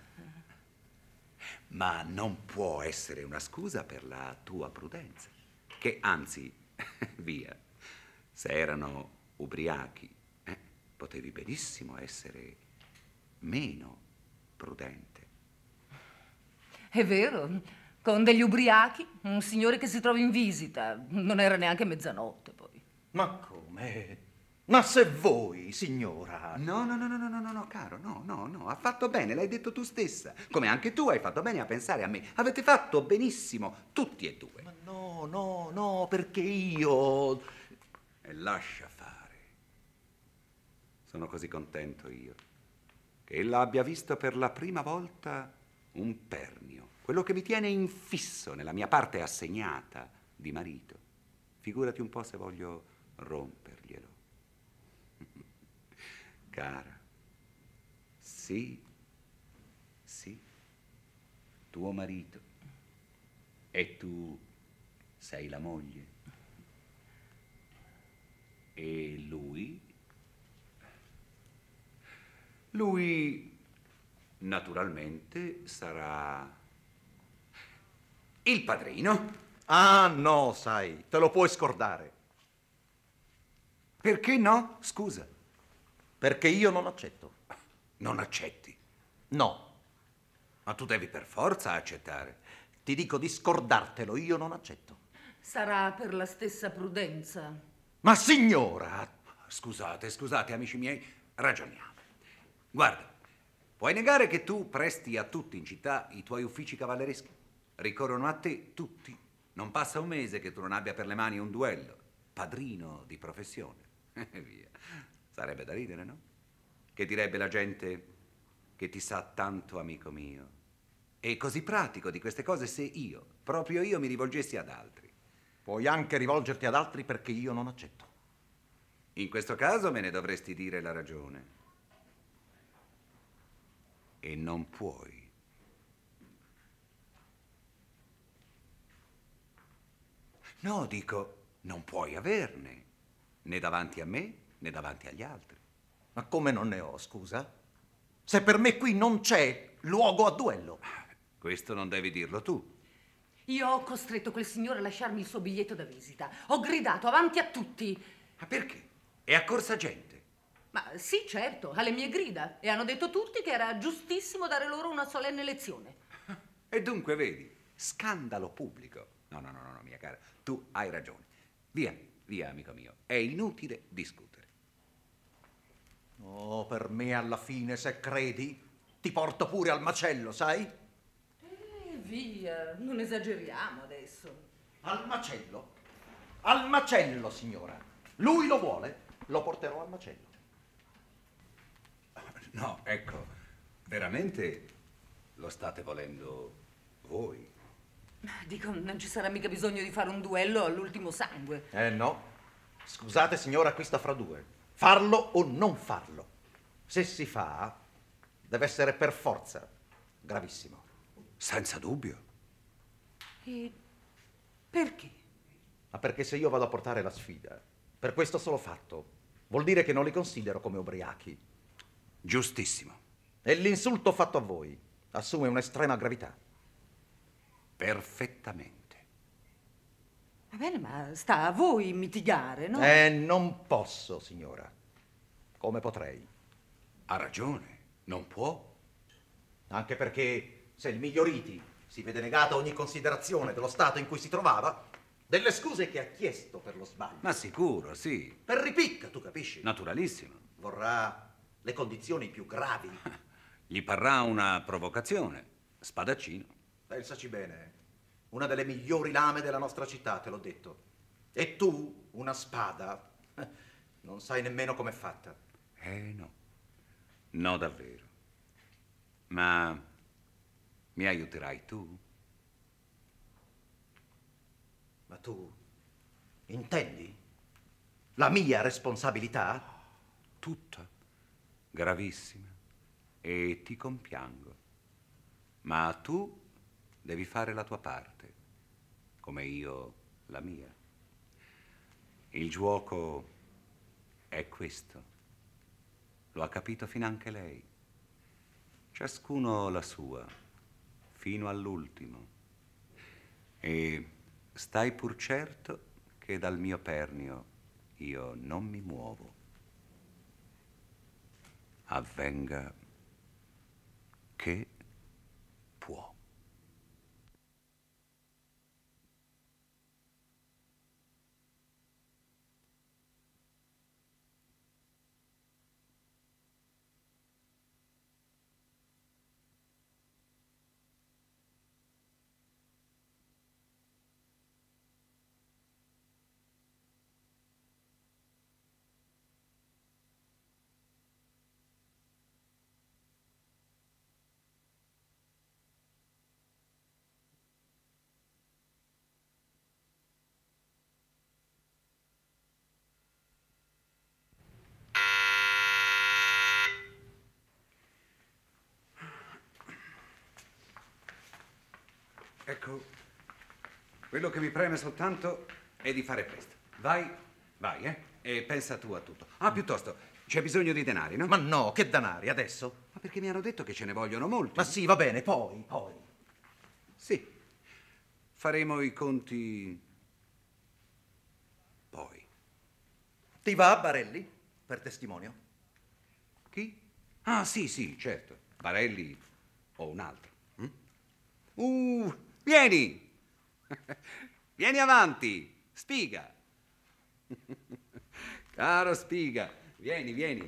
Ma non può essere una scusa per la tua prudenza, che anzi, via, se erano ubriachi, potevi benissimo essere meno prudente. È vero, con degli ubriachi, un signore che si trova in visita, non era neanche mezzanotte poi. Ma come? Ma se voi, signora... No, caro, no, ha fatto bene, l'hai detto tu stessa, come anche tu hai fatto bene a pensare a me. Avete fatto benissimo, tutti e due. Ma no, perché io... E lascia fare. Sono così contento io che ella abbia visto per la prima volta un pernio, quello che mi tiene infisso nella mia parte assegnata di marito. Figurati un po' se voglio romperglielo. Cara, sì, tuo marito, e tu sei la moglie. E lui? Lui, naturalmente, sarà il padrino. Ah, no, sai, te lo puoi scordare. Perché no? Scusa. Perché io non accetto. Non accetti? No. Ma tu devi per forza accettare. Ti dico di scordartelo, io non accetto. Sarà per la stessa prudenza. Ma signora! Scusate, amici miei, ragioniamo. Guarda, puoi negare che tu presti a tutti in città i tuoi uffici cavallereschi? Ricorrono a te tutti. Non passa un mese che tu non abbia per le mani un duello. Padrino di professione. Via. Sarebbe da ridere, no? Che direbbe la gente che ti sa tanto, amico mio. E così pratico di queste cose se io, proprio io, mi rivolgessi ad altri. Puoi anche rivolgerti ad altri perché io non accetto. In questo caso me ne dovresti dire la ragione. E non puoi. No, dico, non puoi averne, né davanti a me, né davanti agli altri. Ma come non ne ho, scusa? Se per me qui non c'è luogo a duello. Questo non devi dirlo tu. Io ho costretto quel signore a lasciarmi il suo biglietto da visita. Ho gridato avanti a tutti. Ma perché? È accorsa gente. Ma sì, certo, alle mie grida. E hanno detto tutti che era giustissimo dare loro una solenne lezione. E dunque, vedi, scandalo pubblico. No, mia cara, tu hai ragione. Via, amico mio. È inutile discutere. Oh, per me alla fine, se credi, ti porto pure al macello, sai? Via, non esageriamo adesso. Al macello? Al macello, signora. Lui lo vuole, lo porterò al macello. No, ecco, veramente lo state volendo voi? Dico, non ci sarà mica bisogno di fare un duello all'ultimo sangue. No. Scusate, signora, qui sta fra due. Farlo o non farlo. Se si fa, deve essere per forza gravissimo. Senza dubbio. E perché? Ma perché se io vado a portare la sfida, per questo solo fatto, vuol dire che non li considero come ubriachi. Giustissimo. E l'insulto fatto a voi assume un'estrema gravità. Perfettamente. Va bene, ma sta a voi mitigare, no? Non posso, signora. Come potrei? Ha ragione, non può. Anche perché se il miglioriti si vede negata ogni considerazione dello stato in cui si trovava, delle scuse che ha chiesto per lo sbaglio. Ma sicuro, sì. Per ripicca, tu capisci? Naturalissimo. Vorrà le condizioni più gravi. Gli parrà una provocazione. Spadaccino. Pensaci bene. Una delle migliori lame della nostra città, te l'ho detto. E tu, una spada, non sai nemmeno com'è fatta. No. No, davvero. Ma mi aiuterai tu? Ma tu intendi la mia responsabilità? Tutta. Gravissima. E ti compiango. Ma tu devi fare la tua parte, come io la mia. Il giuoco è questo. Lo ha capito finanche lei. Ciascuno la sua, fino all'ultimo. E stai pur certo che dal mio pernio io non mi muovo. Avvenga che può. Ecco, quello che mi preme soltanto è di fare presto. Vai, vai, e pensa tu a tutto. Ah, piuttosto, c'è bisogno di denari, no? Ma no, che denari, adesso? Ma perché mi hanno detto che ce ne vogliono molti. Ma sì, va bene, poi. Sì, faremo i conti poi. Ti va, Barelli, per testimonio? Chi? Ah, sì, certo. Barelli o un altro. Vieni! Vieni avanti, Spiga. Caro Spiga, vieni.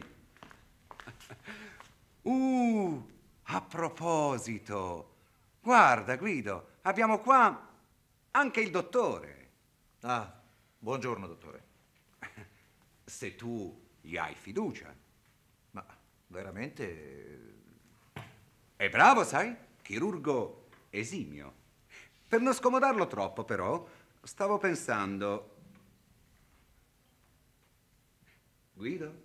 A proposito, guarda Guido, abbiamo qua anche il dottore. Ah, buongiorno, dottore. Se tu gli hai fiducia. Ma veramente... È bravo, sai? Chirurgo esimio. Per non scomodarlo troppo, però, stavo pensando... Guido?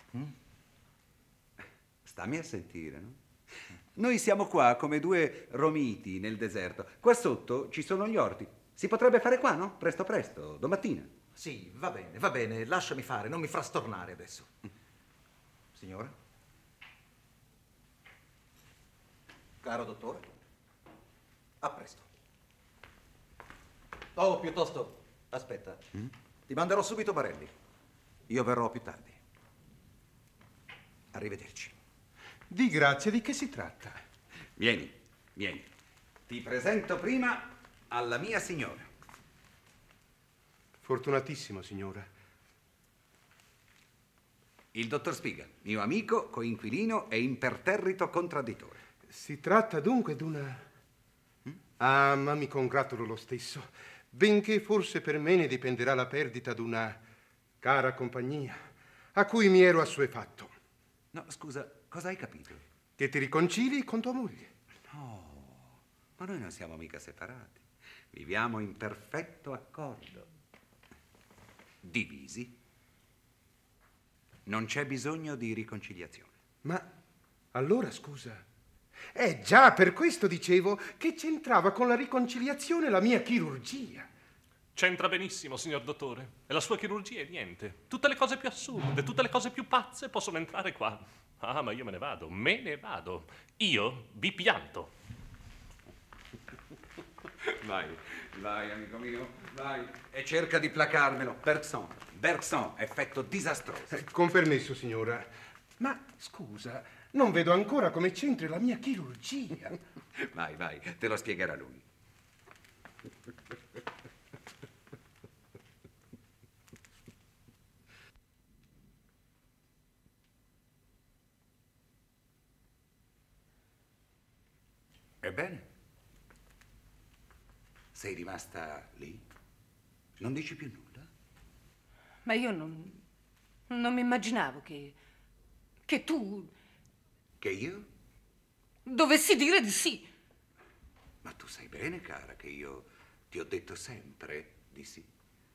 Stammi a sentire, no? Noi siamo qua come due romiti nel deserto. Qua sotto ci sono gli orti. Si potrebbe fare qua, no? Presto, domattina. Sì, va bene, lasciami fare, non mi frastornare adesso. Signora? Caro dottore? A presto. Oh, piuttosto, aspetta. Ti manderò subito Barelli. Io verrò più tardi. Arrivederci. Di grazia, di che si tratta? Vieni. Ti presento prima alla mia signora. Fortunatissimo, signora. Il dottor Spiga, mio amico, coinquilino e imperterrito contradditore. Si tratta dunque d'una... Ah, ma mi congratulo lo stesso, benché forse per me ne dipenderà la perdita d'una cara compagnia, a cui mi ero assuefatto. No, scusa, cosa hai capito? Che ti riconcili con tua moglie. No, ma noi non siamo mica separati. Viviamo in perfetto accordo. Divisi. Non c'è bisogno di riconciliazione. Ma allora, scusa, già per questo dicevo che c'entrava con la riconciliazione la mia chirurgia. C'entra benissimo, signor dottore. E la sua chirurgia è niente. Tutte le cose più assurde, tutte le cose più pazze possono entrare qua. Ah, ma io me ne vado. Io vi pianto. Vai, amico mio, vai. E cerca di placarmelo. Bergson, effetto disastroso. Con permesso, signora. Ma scusa, non vedo ancora come c'entri la mia chirurgia. Vai, te lo spiegherà lui. Ebbene? Sei rimasta lì? Non dici più nulla? Ma io non mi immaginavo che tu... Che io? dovessi dire di sì. Ma tu sai bene, cara, che io ti ho detto sempre di sì.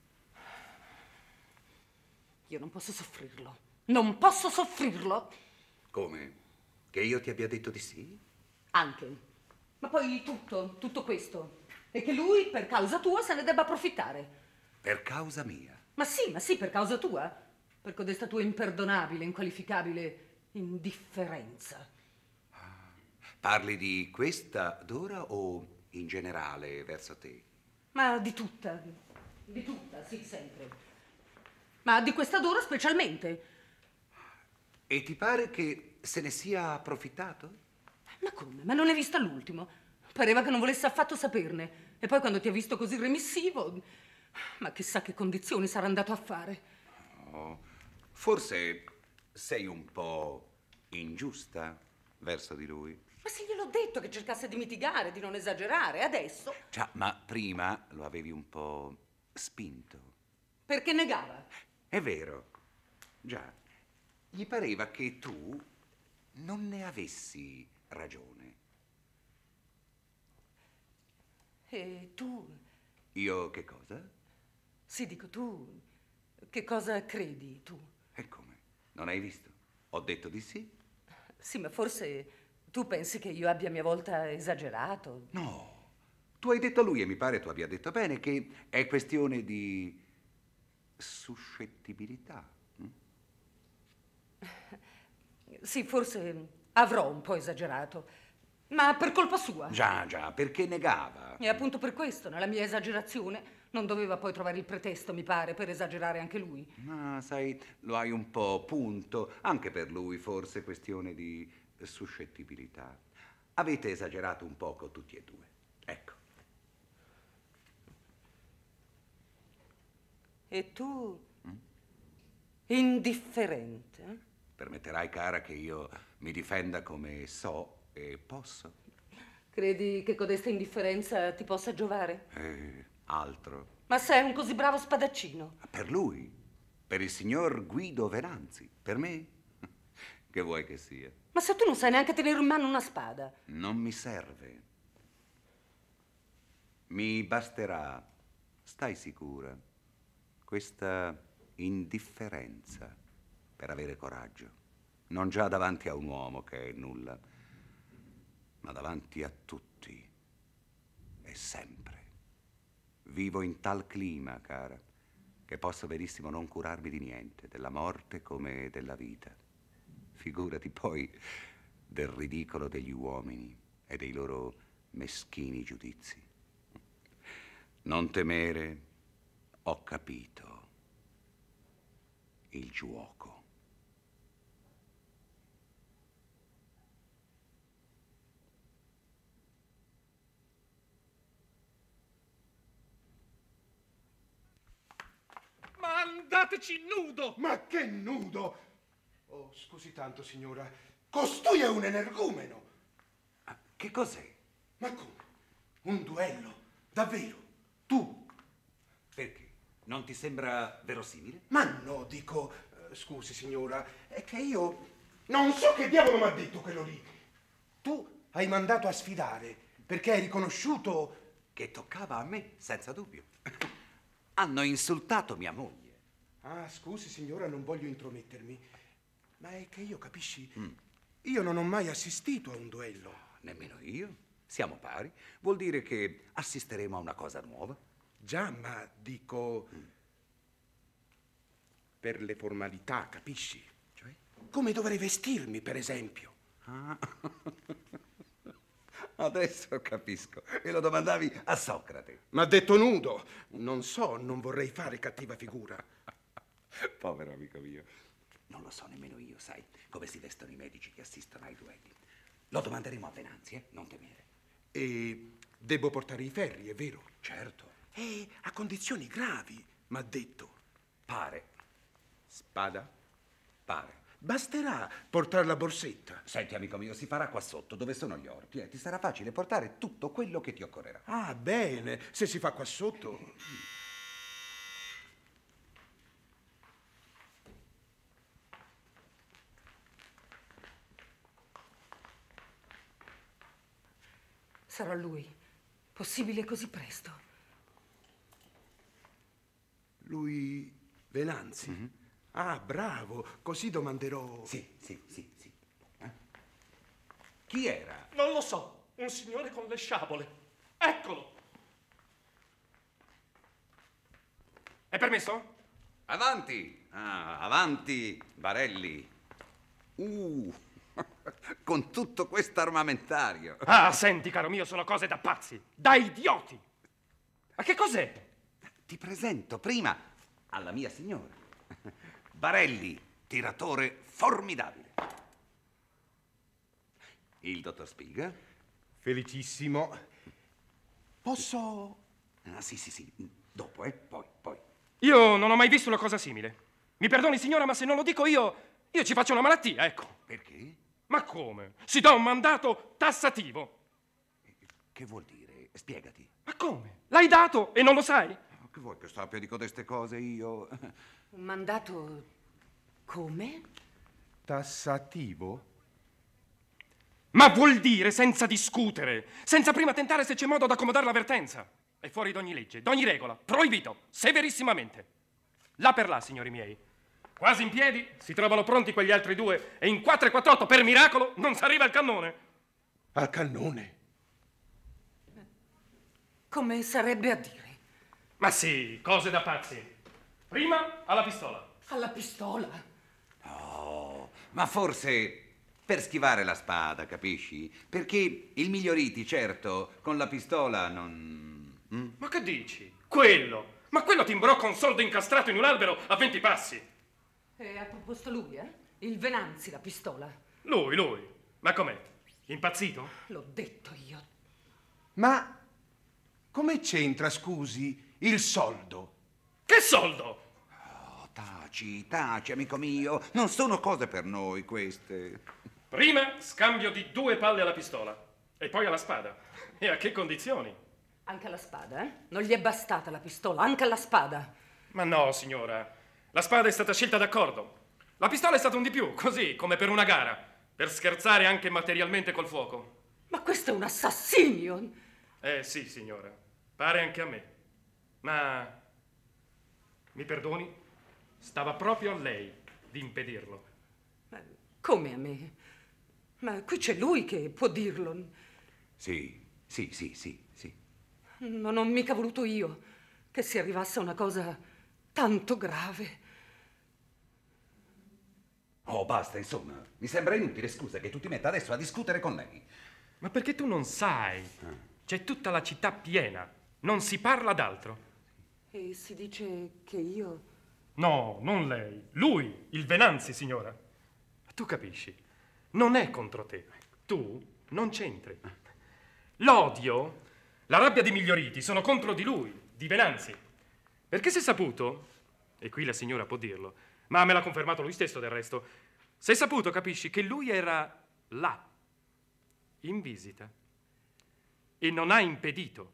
Io non posso soffrirlo. Non posso soffrirlo. Come? Che io ti abbia detto di sì? Anche. Ma poi tutto questo. E che lui, per causa tua, se ne debba approfittare. Per causa mia? Ma sì, per causa tua. Per codesta tua imperdonabile, inqualificabile indifferenza. Parli di questa d'ora o in generale verso te? Ma di tutta, sì, sempre. Ma di questa d'ora specialmente. E ti pare che se ne sia approfittato? Ma come? Ma non l'hai vista l'ultimo? Pareva che non volesse affatto saperne. E poi quando ti ha visto così remissivo... Ma chissà che condizioni sarà andato a fare. Oh, forse sei un po' ingiusta verso di lui. Ma se gliel'ho detto che cercasse di mitigare, di non esagerare, adesso... Già, ma prima lo avevi un po' spinto. Perché negava? È vero. Già, gli pareva che tu non ne avessi ragione. E tu... Io che cosa? Sì, dico, tu... Che cosa credi, tu? E come? Non hai visto? Ho detto di sì. Sì, ma forse tu pensi che io abbia a mia volta esagerato? No. Tu hai detto a lui, e mi pare tu abbia detto bene, che è questione di suscettibilità. Sì, forse avrò un po' esagerato, ma per colpa sua. Già, perché negava. E appunto per questo, nella mia esagerazione, non doveva poi trovare il pretesto, mi pare, per esagerare anche lui. Ma sai, lo hai un po' punto, anche per lui forse questione di suscettibilità. Avete esagerato un poco tutti e due. Ecco. E tu? Indifferente? Permetterai, cara, che io mi difenda come so e posso? Credi che codesta indifferenza ti possa giovare? Altro. Ma sei un così bravo spadaccino. Per lui? Per il signor Guido Venanzi? Per me? Che vuoi che sia? Ma se tu non sai neanche tenere in mano una spada. Non mi serve. Mi basterà, stai sicura, questa indifferenza per avere coraggio. Non già davanti a un uomo che è nulla, ma davanti a tutti e sempre. Vivo in tal clima, cara, che posso benissimo non curarmi di niente, della morte come della vita. Figurati poi del ridicolo degli uomini e dei loro meschini giudizi. Non temere, ho capito il giuoco. Ma andateci nudo! Ma che nudo! Oh, scusi tanto, signora. Costui è un energumeno. Che cos'è? Ma come? Un duello? Davvero? Tu? Perché? Non ti sembra verosimile? Ma no, dico... scusi, signora, è che io... non so che diavolo mi ha detto quello lì. Tu hai mandato a sfidare perché hai riconosciuto... Che toccava a me, senza dubbio. Hanno insultato mia moglie. Ah, scusi, signora, non voglio intromettermi. Ma è che io, capisci? Io non ho mai assistito a un duello. Nemmeno io. Siamo pari. Vuol dire che assisteremo a una cosa nuova. Già, ma dico... per le formalità, capisci? Cioè? Come dovrei vestirmi, per esempio? Ah. Adesso capisco. E lo domandavi a Socrate. M'ha detto nudo. Non so, non vorrei fare cattiva figura. Povero amico mio. Non lo so nemmeno io, sai, come si vestono i medici che assistono ai duelli. Lo domanderemo a Venanzi, non temere. E devo portare i ferri, è vero? Certo. E a condizioni gravi, m'ha detto. Pare. Spada? Pare. Basterà portare la borsetta. Senti, amico mio, si farà qua sotto, dove sono gli orti. Ti sarà facile portare tutto quello che ti occorrerà. Ah, bene. Se si fa qua sotto... Sarà lui. Possibile così presto? Lui... Venanzi? Ah, bravo. Così domanderò... Sì. Chi era? Non lo so. Un signore con le sciabole. Eccolo. È permesso? Avanti! Avanti, Barelli. Con tutto questo armamentario. Ah, senti, caro mio, sono cose da pazzi, da idioti. Ma che cos'è? Ti presento prima alla mia signora. Barelli, tiratore formidabile. Il dottor Spiga. Felicissimo. Posso... Ah, sì. Dopo, poi. Io non ho mai visto una cosa simile. Mi perdoni, signora, ma se non lo dico io ci faccio una malattia, ecco. Perché? Ma come? Si dà un mandato tassativo. Che vuol dire? Spiegati. Ma come? L'hai dato e non lo sai? Che vuoi che sappia di codeste cose io? Un mandato... come? Tassativo? Ma vuol dire senza discutere, senza prima tentare se c'è modo ad accomodare l'avvertenza. È fuori d'ogni legge, d'ogni regola, proibito, severissimamente. Là per là, signori miei. Quasi in piedi, si trovano pronti quegli altri due e in 4 e 48, per miracolo, non si arriva al cannone. Al cannone? Come sarebbe a dire? Ma sì, cose da pazzi. Prima alla pistola. Alla pistola? No, ma forse per schivare la spada, capisci? Perché il Miglioriti, certo, con la pistola non... Ma che dici? Quello! Ma quello ti imbrocca un soldo incastrato in un albero a 20 passi. E ha proposto lui, eh? Il Venanzi, la pistola. Lui. Ma com'è? Impazzito? L'ho detto io. Ma come c'entra, scusi, il soldo? Che soldo? Oh, taci, amico mio. Non sono cose per noi queste. Prima scambio di 2 palle alla pistola e poi alla spada. E a che condizioni? Anche alla spada, eh? Non gli è bastata la pistola, anche alla spada. Ma no, signora. La spada è stata scelta d'accordo. La pistola è stata un di più, così, come per una gara. Per scherzare anche materialmente col fuoco. Ma questo è un assassinio! Sì, signora. Pare anche a me. Ma... mi perdoni? Stava proprio a lei di impedirlo. Ma come a me? Ma qui c'è lui che può dirlo. Sì. Non ho mica voluto io che si arrivasse a una cosa tanto grave. Oh, basta, insomma. Mi sembra inutile, scusa, che tu ti metta adesso a discutere con lei. Ma perché tu non sai? C'è tutta la città piena. Non si parla d'altro. E si dice che io... No, non lei. Lui, il Venanzi, signora. Tu capisci? Non è contro te. Tu non c'entri. L'odio, la rabbia di Miglioriti sono contro di lui, di Venanzi. Perché si è saputo, e qui la signora può dirlo, ma me l'ha confermato lui stesso del resto, si è saputo, capisci, che lui era là, in visita, e non ha impedito.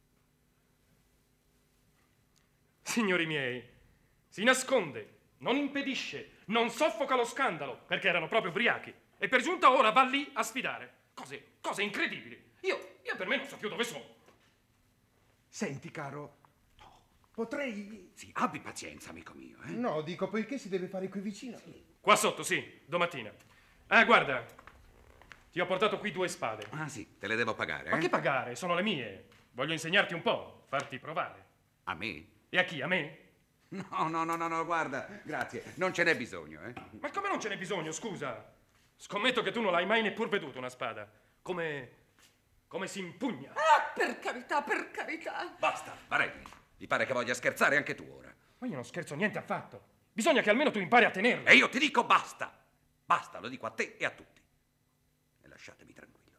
Signori miei, si nasconde, non impedisce, non soffoca lo scandalo, perché erano proprio ubriachi, e per giunta ora va lì a sfidare. Cose incredibili. Io per me non so più dove sono. Senti, caro, potrei... Sì, abbi pazienza, amico mio, eh? No, dico, poiché si deve fare qui vicino. Qua sotto, sì, domattina. Guarda, ti ho portato qui 2 spade. Ah, sì, te le devo pagare, Ma che pagare? Sono le mie. Voglio insegnarti un po', farti provare. A me? E a chi? A me? No, guarda, grazie, non ce n'è bisogno, eh? Ma come non ce n'è bisogno, scusa? Scommetto che tu non l'hai mai neppur veduto una spada. Come si impugna. Ah, per carità, per carità. Basta, Varelli. Mi pare che voglia scherzare anche tu ora. Ma io non scherzo niente affatto. Bisogna che almeno tu impari a tenerla. E io ti dico basta. Basta, lo dico a te e a tutti. E lasciatemi tranquillo.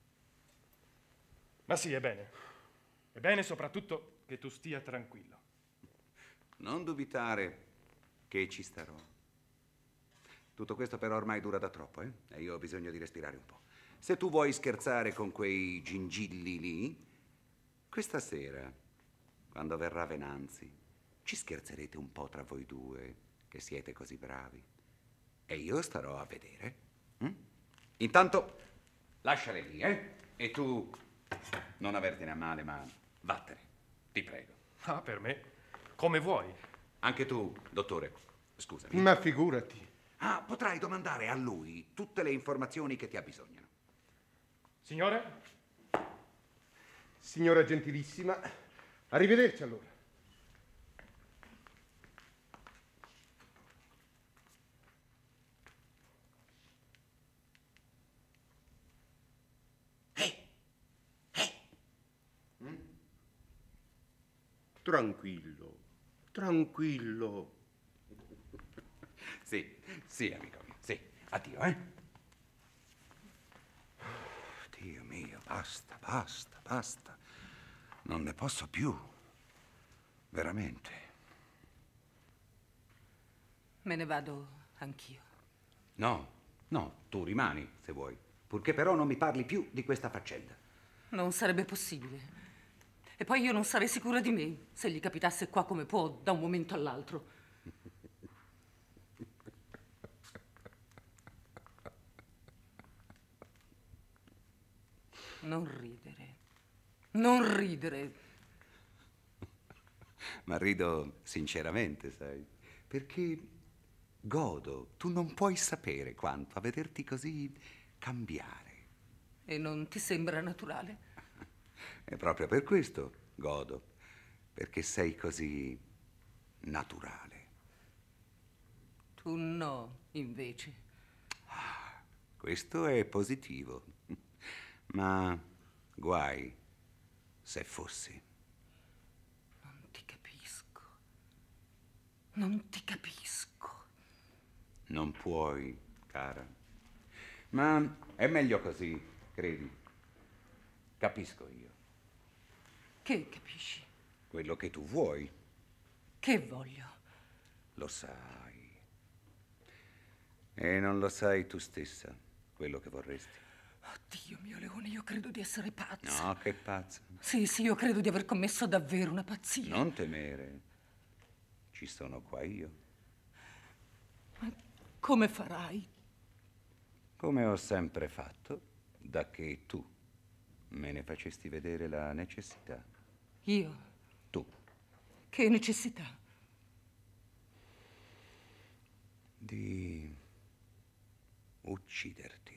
Ma sì, è bene. È bene soprattutto che tu stia tranquillo. Non dubitare che ci starò. Tutto questo però ormai dura da troppo, eh? E io ho bisogno di respirare un po'. Se tu vuoi scherzare con quei gingilli lì, questa sera, quando verrà Venanzi, ci scherzerete un po' tra voi due, che siete così bravi. E io starò a vedere. Intanto, lasciale lì, eh? E tu non avertene a male, ma vattene, ti prego. Ah, per me, come vuoi. Anche tu, dottore, scusami. Ma figurati. Ah, potrai domandare a lui tutte le informazioni che ti abbisognano. Signore? Signora gentilissima, arrivederci allora. Tranquillo. Sì, amico mio, sì. Addio, eh? Dio mio, basta. Non ne posso più. Veramente. Me ne vado anch'io. No, tu rimani, se vuoi. Purché però non mi parli più di questa faccenda. Non sarebbe possibile. E poi io non sarei sicura di me se gli capitasse qua come può da un momento all'altro. Non ridere. Ma rido sinceramente, sai? Perché godo. Tu non puoi sapere quanto a vederti così cambiare. E non ti sembra naturale? E proprio per questo godo. Perché sei così naturale. Tu no, invece. Questo è positivo. Ma guai se fossi. Non ti capisco. Non ti capisco. Non puoi, cara. Ma è meglio così, credi. Capisco io. Che capisci? Quello che tu vuoi. Che voglio? Lo sai. E non lo sai tu stessa, quello che vorresti. Dio mio, Leone, io credo di essere pazza. No, che pazza. Sì, io credo di aver commesso davvero una pazzia. Non temere. Ci sono qua io. Ma come farai? Come ho sempre fatto, da che tu me ne facesti vedere la necessità. Io? Tu. Che necessità? Di ucciderti.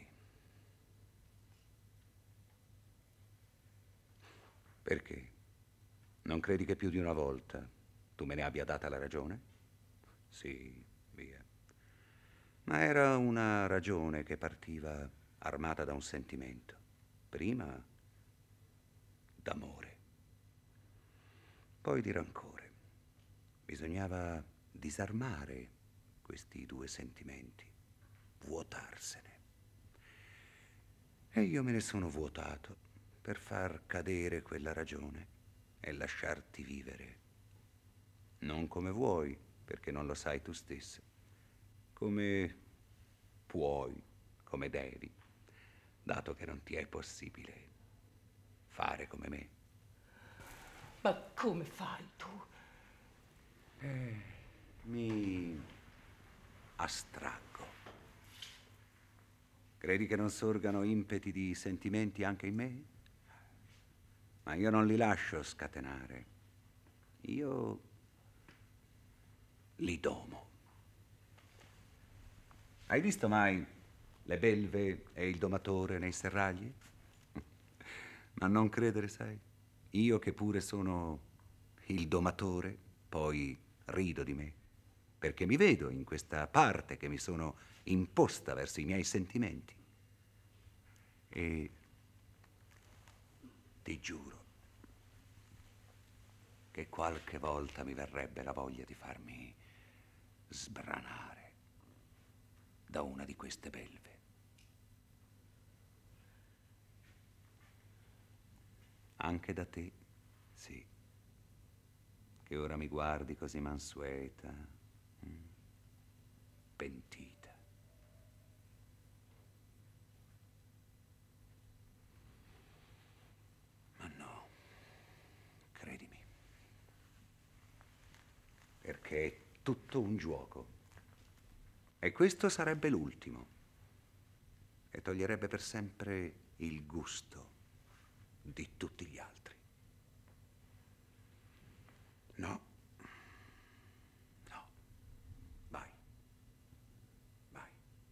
Perché? Non credi che più di una volta tu me ne abbia data la ragione? Sì, via. Ma era una ragione che partiva armata da un sentimento. Prima d'amore, poi di rancore. Bisognava disarmare questi due sentimenti, vuotarsene. E io me ne sono vuotato per far cadere quella ragione e lasciarti vivere. Non come vuoi, perché non lo sai tu stesso, come puoi, come devi, dato che non ti è possibile fare come me. Ma come fai tu? Mi astraggo. Credi che non sorgano impeti di sentimenti anche in me? Ma io non li lascio scatenare. Io li domo. Hai visto mai le belve e il domatore nei serragli? Ma non credere, sai? Io che pure sono il domatore, poi rido di me, perché mi vedo in questa parte che mi sono imposta verso i miei sentimenti. E ti giuro che qualche volta mi verrebbe la voglia di farmi sbranare da una di queste belve. Anche da te, sì, che ora mi guardi così mansueta, pentita. Ma no, credimi, perché è tutto un gioco. E questo sarebbe l'ultimo, e toglierebbe per sempre il gusto di tutti gli altri. No, no, vai, vai.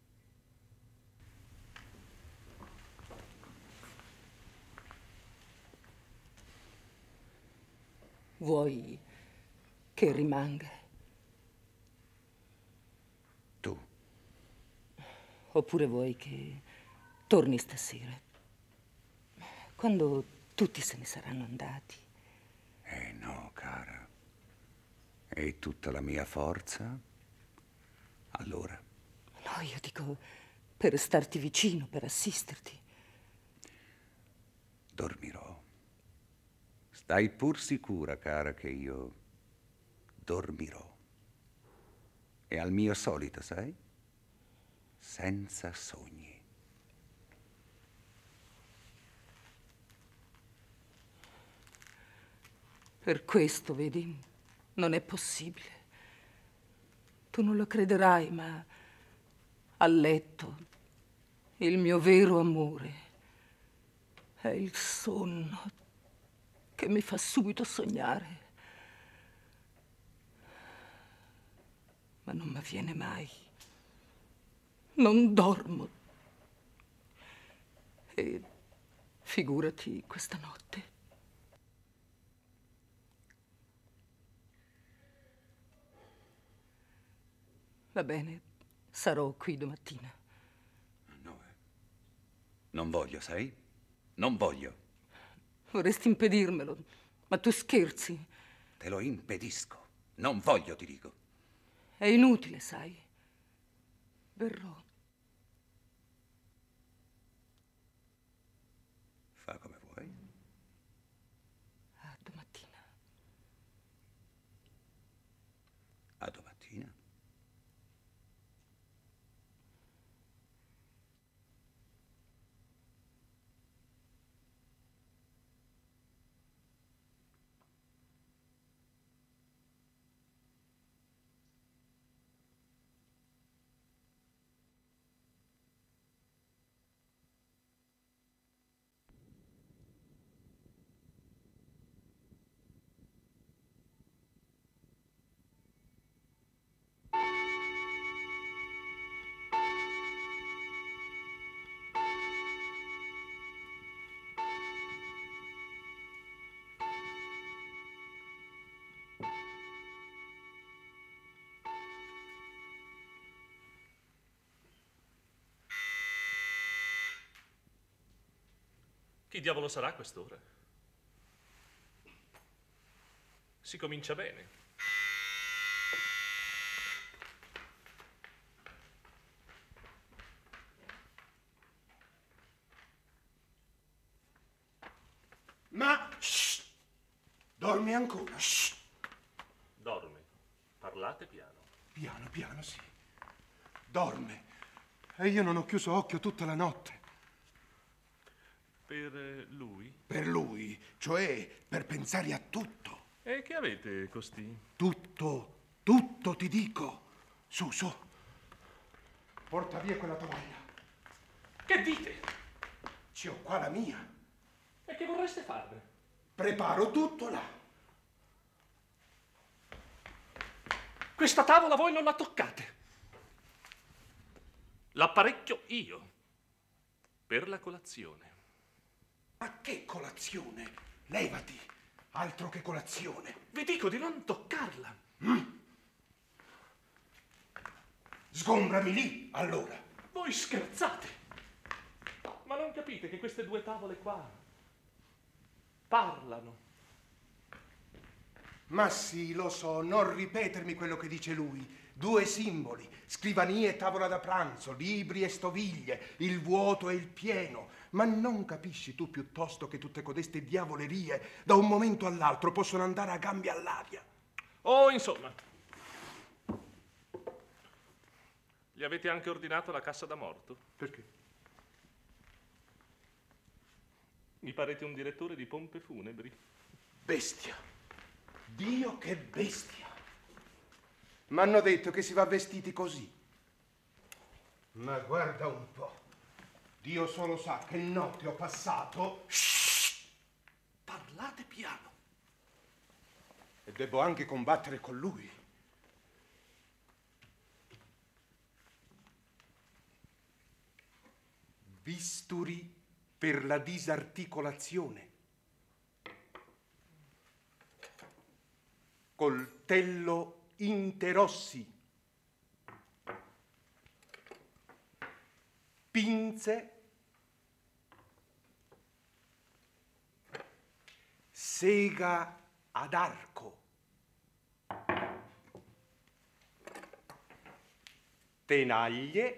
Vuoi che rimanga? Tu? Oppure vuoi che torni stasera? Quando tutti se ne saranno andati. No, cara. E tutta la mia forza? Allora? No, io dico per starti vicino, per assisterti. Dormirò. Stai pur sicura, cara, che io dormirò. E al mio solito, sai? Senza sogni. Per questo, vedi, non è possibile. Tu non lo crederai, ma a letto il mio vero amore è il sonno che mi fa subito sognare. Ma non mi avviene mai. Non dormo. E figurati questa notte. Va bene, sarò qui domattina. No, non voglio, sai? Non voglio. Vorresti impedirmelo, ma tu scherzi. Te lo impedisco. Non voglio, ti dico. È inutile, sai. Verrò. Fa come vuoi. A domattina. A domattina. Chi diavolo sarà a quest'ora? Si comincia bene. Ma... Shh! Dormi ancora? Shh! Dorme. Parlate piano. Piano, piano, sì. Dorme. E io non ho chiuso occhio tutta la notte. Per lui? Per lui, cioè per pensare a tutto. E che avete, costì? Tutto, tutto ti dico. Su, su. Porta via quella tovaglia. Che dite? Ci ho qua la mia. E che vorreste farne? Preparo tutto là. Questa tavola voi non la toccate. L'apparecchio io. Per la colazione. Ma che colazione? Levati. Altro che colazione. Vi dico di non toccarla. Sgombrami lì, allora. Voi scherzate. Ma non capite che queste due tavole qua parlano. Ma sì, lo so, non ripetermi quello che dice lui. Due simboli, scrivanie e tavola da pranzo, libri e stoviglie, il vuoto e il pieno. Ma non capisci tu piuttosto che tutte codeste diavolerie da un momento all'altro possono andare a gambe all'aria? Oh, insomma. Gli avete anche ordinato la cassa da morto? Perché? Mi parete un direttore di pompe funebri. Bestia. Dio, che bestia. M'hanno detto che si va vestiti così. Ma guarda un po'. Dio solo sa che notte ho passato. Shh! Parlate piano. E devo anche combattere con lui. Bisturi per la disarticolazione. Coltello interossi. Pinze. Sega ad arco. Tenaglie.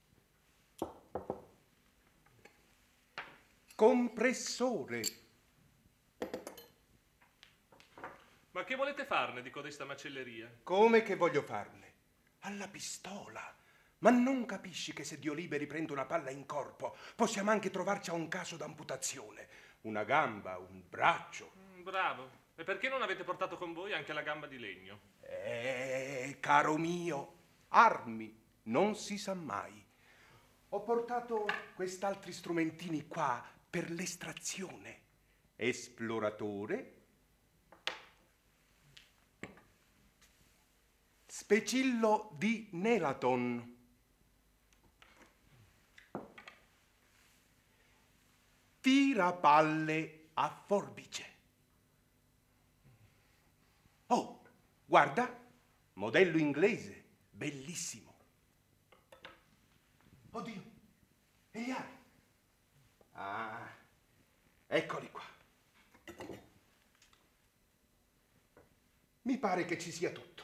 Compressore. Ma che volete farne di codesta macelleria? Come che voglio farne? Alla pistola. Ma non capisci che se Dio liberi prendo una palla in corpo, possiamo anche trovarci a un caso d'amputazione. Una gamba, un braccio. Bravo. E perché non avete portato con voi anche la gamba di legno? Caro mio, armi non si sa mai. Ho portato quest'altri strumentini qua per l'estrazione. Esploratore. Specillo di Nelaton. Tirapalle a forbice. Oh, guarda, modello inglese, bellissimo. Oddio, e gli ari? Ah, eccoli qua. Mi pare che ci sia tutto.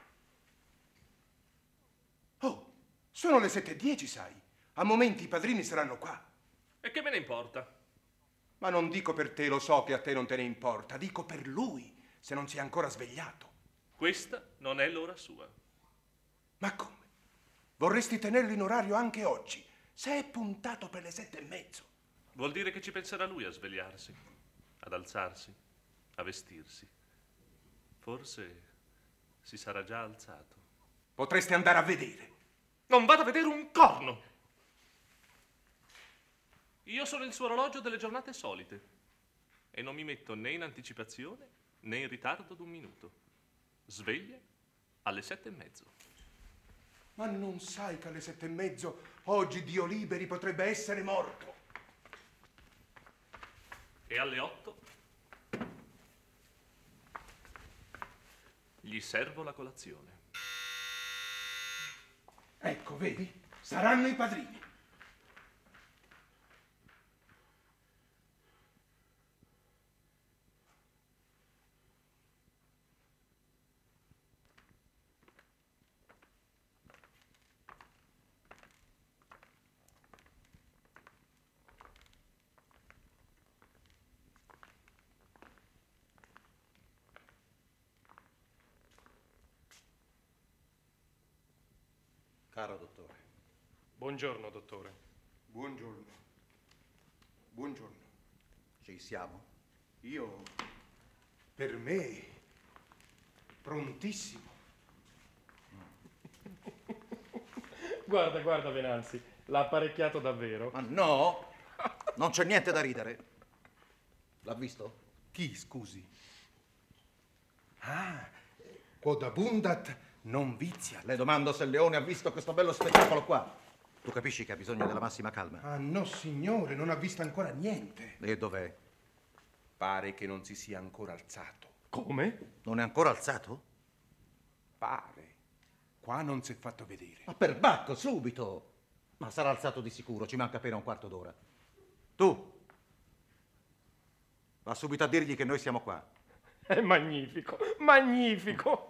Oh, sono le 7:10, sai. A momenti i padrini saranno qua. E che me ne importa? Ma non dico per te, lo so che a te non te ne importa. Dico per lui, se non si è ancora svegliato. Questa non è l'ora sua. Ma come? Vorresti tenerlo in orario anche oggi, se è puntato per le 7:30. Vuol dire che ci penserà lui a svegliarsi, ad alzarsi, a vestirsi. Forse si sarà già alzato. Potreste andare a vedere. Non vado a vedere un corno! Io sono il suo orologio delle giornate solite e non mi metto né in anticipazione né in ritardo d'1 minuto. Sveglia alle 7:30. Ma non sai che alle 7:30 oggi Dio liberi potrebbe essere morto? E alle 8 gli servo la colazione. Ecco, vedi? Saranno i padrini. Caro dottore. Buongiorno, dottore. Buongiorno. Buongiorno. Ci siamo? Io, per me, prontissimo. Guarda, guarda, Venanzi, l'ha apparecchiato davvero. Ma no, non c'è niente da ridere. L'ha visto? Chi, scusi? Ah, quod abundat non vizia. Le domando se il leone ha visto questo bello spettacolo qua. Tu capisci che ha bisogno della massima calma? Ah, no, signore, non ha visto ancora niente. E dov'è? Pare che non si sia ancora alzato. Come? Non è ancora alzato? Pare. Qua non si è fatto vedere. Ma per Bacco, subito! Ma sarà alzato di sicuro, ci manca appena un quarto d'ora. Tu, va subito a dirgli che noi siamo qua. È magnifico, magnifico!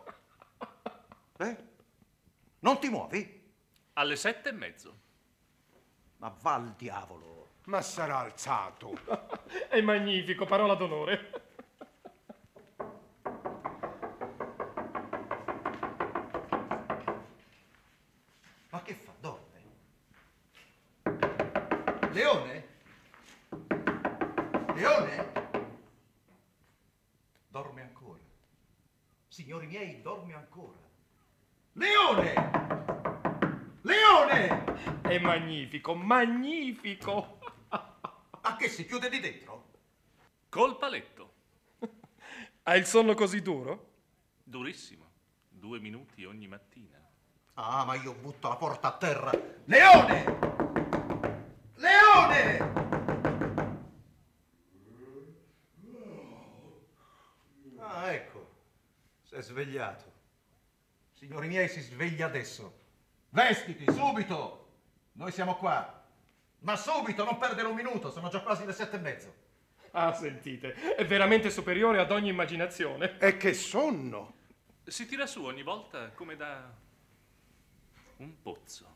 Non ti muovi? Alle 7:30. Ma va al diavolo! Ma sarà alzato. È magnifico, parola d'onore. Ma che fa? Dorme? Leone? Leone? Dorme ancora. Signori miei, dorme ancora. Leone! Leone! È magnifico, magnifico! Ma che si chiude di dentro? Col paletto. Ha il sonno così duro? Durissimo. 2 minuti ogni mattina. Ah, ma io butto la porta a terra. Leone! Leone! Ah, ecco. Si è svegliato. Signori miei, si sveglia adesso. Vestiti, subito! Noi siamo qua. Ma subito, non perdere un minuto, sono già quasi le 7:30. Ah, sentite, è veramente superiore ad ogni immaginazione. E che sonno! Si tira su ogni volta come da un pozzo.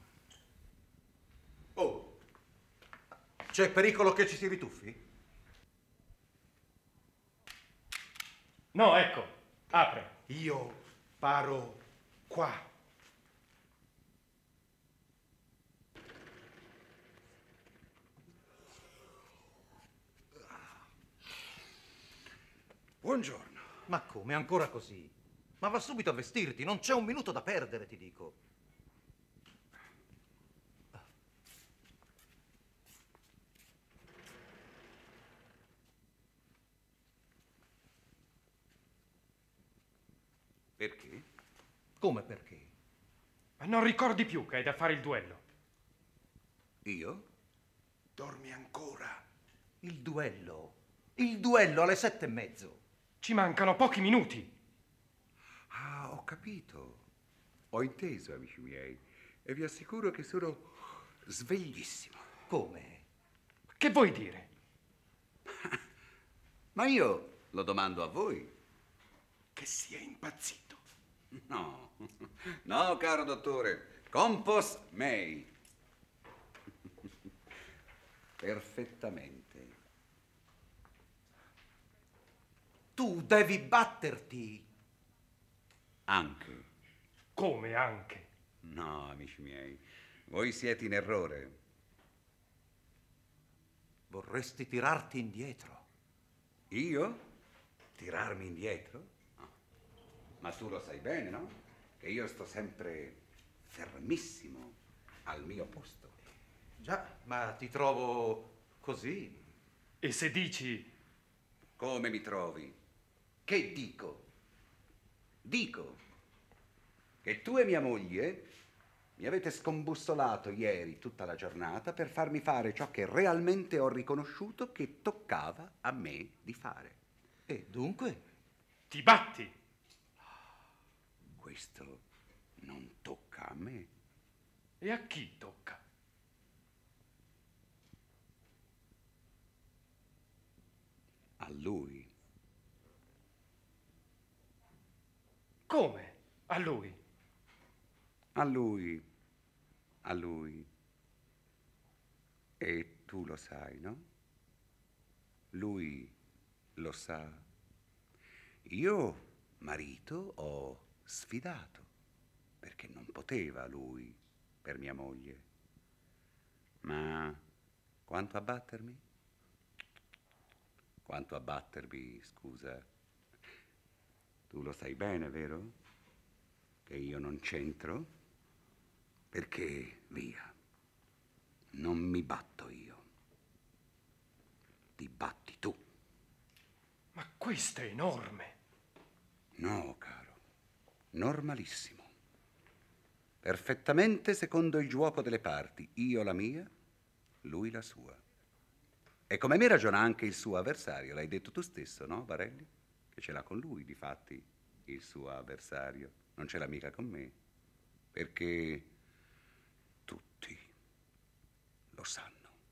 Oh, c'è pericolo che ci si rituffi? No, ecco, apre. Io paro qua. Buongiorno. Ma come, ancora così? Ma va subito a vestirti, non c'è un minuto da perdere, ti dico. Perché? Come perché? Ma non ricordi più che hai da fare il duello? Io? Dormi ancora. Il duello? Il duello alle 7:30. Ci mancano pochi minuti. Ah, ho capito. Ho inteso, amici miei, e vi assicuro che sono sveglissimo. Come? Che vuoi dire? Ma io lo domando a voi. Che sia impazzito. No, no, caro dottore, compos mei. Perfettamente. Tu devi batterti. Anche. Come anche? No, amici miei, voi siete in errore. Vorresti tirarti indietro. Io? Tirarmi indietro? No. Ma tu lo sai bene, no? Che io sto sempre fermissimo al mio posto. Già, ma ti trovo così. E se dici... Come mi trovi? Che dico? Dico che tu e mia moglie mi avete scombussolato ieri tutta la giornata per farmi fare ciò che realmente ho riconosciuto che toccava a me di fare. E dunque? Ti batti? Questo non tocca a me. E a chi tocca? A lui. Come? A lui? A lui. A lui. E tu lo sai, no? Lui lo sa. Io, marito, ho sfidato, perché non poteva lui per mia moglie. Ma quanto a battermi? Quanto a battermi, scusa, tu lo sai bene, vero? Che io non c'entro? Perché, via, non mi batto io. Ti batti tu. Ma questo è enorme. No, caro, normalissimo. Perfettamente secondo il giuoco delle parti. Io la mia, lui la sua. E come me ragiona anche il suo avversario. L'hai detto tu stesso, no, Barelli? Che ce l'ha con lui, difatti, il suo avversario. Non ce l'ha mica con me. Perché tutti lo sanno.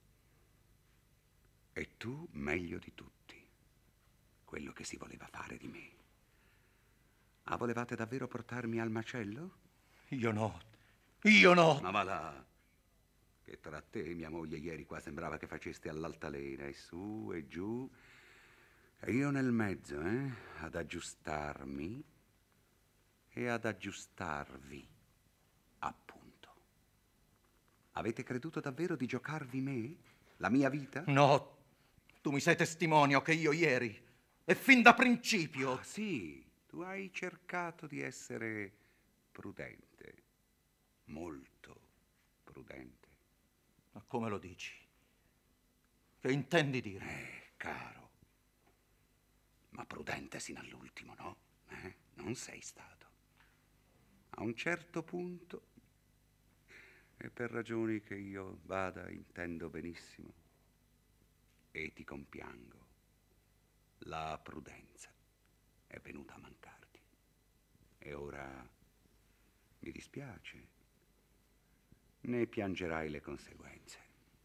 E tu meglio di tutti. Quello che si voleva fare di me. Ah, volevate davvero portarmi al macello? Io no. Io no. Ma va là. Che tra te e mia moglie ieri qua sembrava che faceste all'altalena, e su e giù. E io nel mezzo, ad aggiustarmi e ad aggiustarvi, appunto. Avete creduto davvero di giocarvi me? La mia vita? No, tu mi sei testimonio che io ieri, e fin da principio... Ah, sì, tu hai cercato di essere prudente, molto prudente. Ma come lo dici? Che intendi dire? Caro, ma prudente sino all'ultimo, no? Non sei stato. A un certo punto, e per ragioni che io vada intendo benissimo, e ti compiango, la prudenza è venuta a mancarti. E ora mi dispiace. Ne piangerai le conseguenze.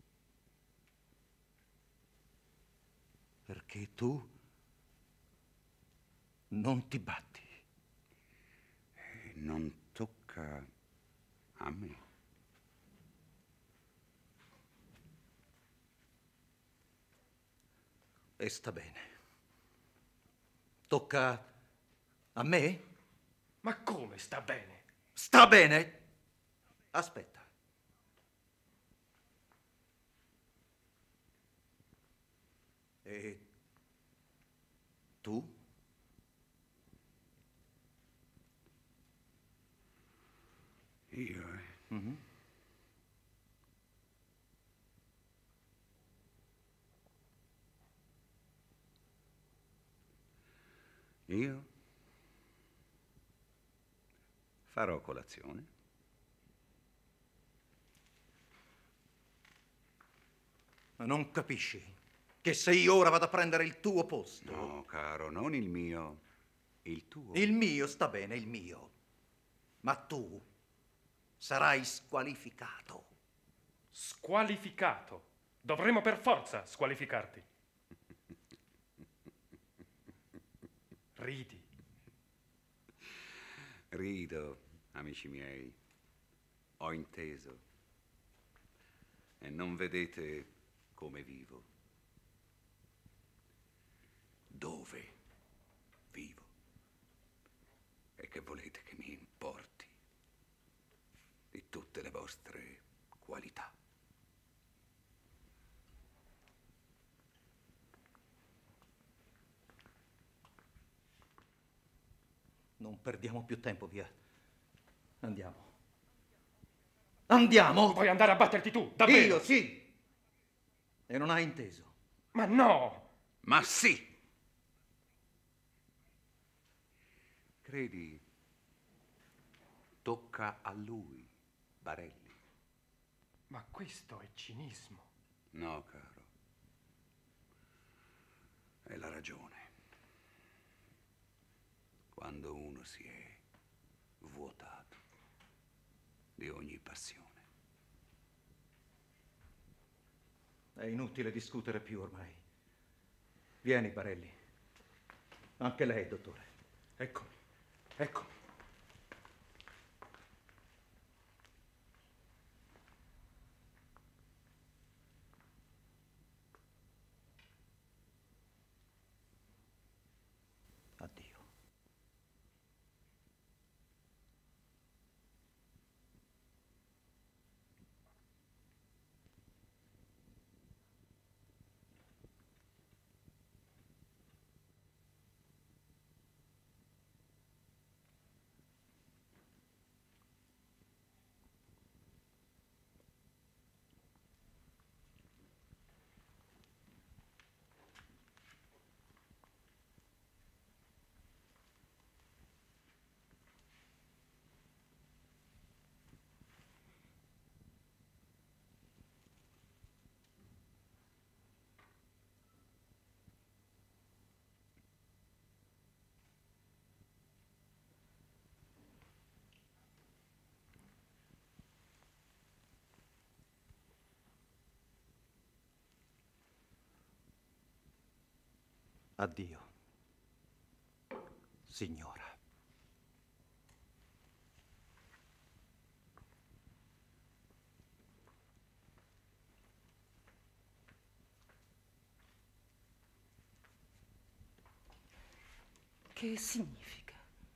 Perché tu non ti batti. Non tocca a me. E sta bene. Tocca a me? Ma come sta bene? Sta bene? Aspetta. E tu? Io, Mm-hmm. Io farò colazione. Ma non capisci che se io ora vado a prendere il tuo posto... No, caro, non il mio, il tuo. Il mio sta bene, il mio. Ma tu sarai squalificato. Squalificato? Dovremo per forza squalificarti. Ridi. Rido, amici miei. Ho inteso. E non vedete come vivo. Dove vivo. E che volete che mi importi di tutte le vostre qualità. Non perdiamo più tempo, via. Andiamo. Andiamo! Vuoi andare a batterti tu, davvero? Io, sì! E non hai inteso. Ma no! Ma sì! Credi, tocca a lui, Barelli. Ma questo è cinismo. No, caro. È la ragione. Quando uno si è vuotato di ogni passione. È inutile discutere più ormai. Vieni, Barelli. Anche lei, dottore. Eccomi, eccomi. Addio. Addio, signora. Che significa?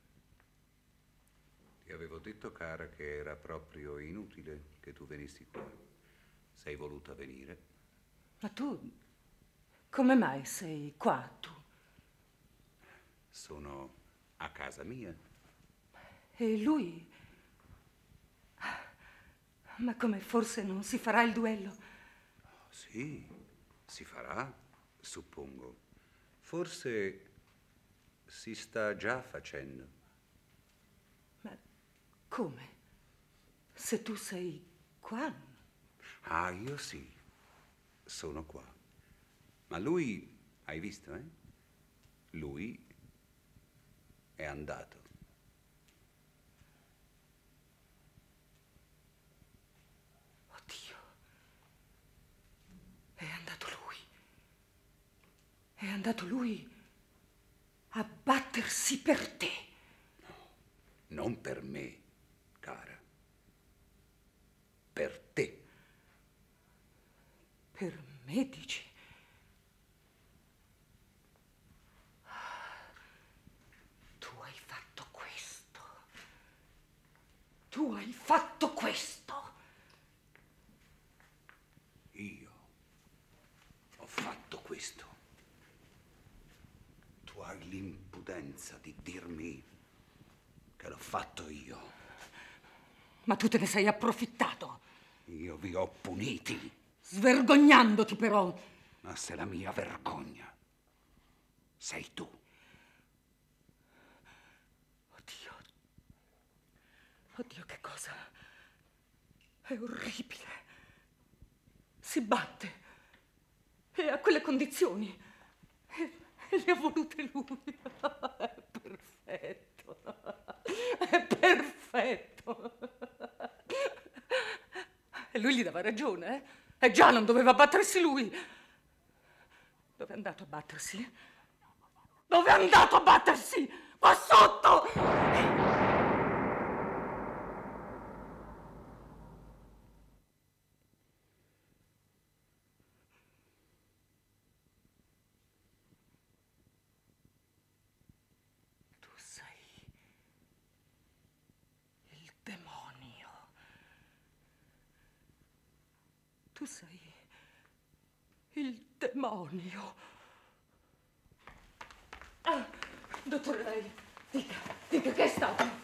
Ti avevo detto, cara, che era proprio inutile che tu venissi qua. Sei voluta venire. Ma tu, come mai sei qua, tu? Sono a casa mia. E lui? Ma come, forse non si farà il duello? Sì, si farà, suppongo. Forse si sta già facendo. Ma come? Se tu sei qua? Ah, io sì, sono qua. Ma lui, hai visto, eh? Lui è andato. Oddio. È andato lui. È andato lui a battersi per te. No, non per me, cara. Per te. Per me, dici? Tu hai fatto questo. Tu hai fatto questo. Io ho fatto questo. Tu hai l'impudenza di dirmi che l'ho fatto io. Ma tu te ne sei approfittato. Io vi ho puniti. Svergognandoti però. Ma se la mia vergogna sei tu. Oddio. Oddio, che cosa. È orribile. Si batte. E a quelle condizioni. E le ha volute lui. È perfetto. È perfetto. E lui gli dava ragione, eh? E già non doveva battersi lui. Dove è andato a battersi? Dove è andato a battersi? Qua sotto! Tu sei il demonio. Tu sei il demonio. Ah, dottor Ray, dica che è stato?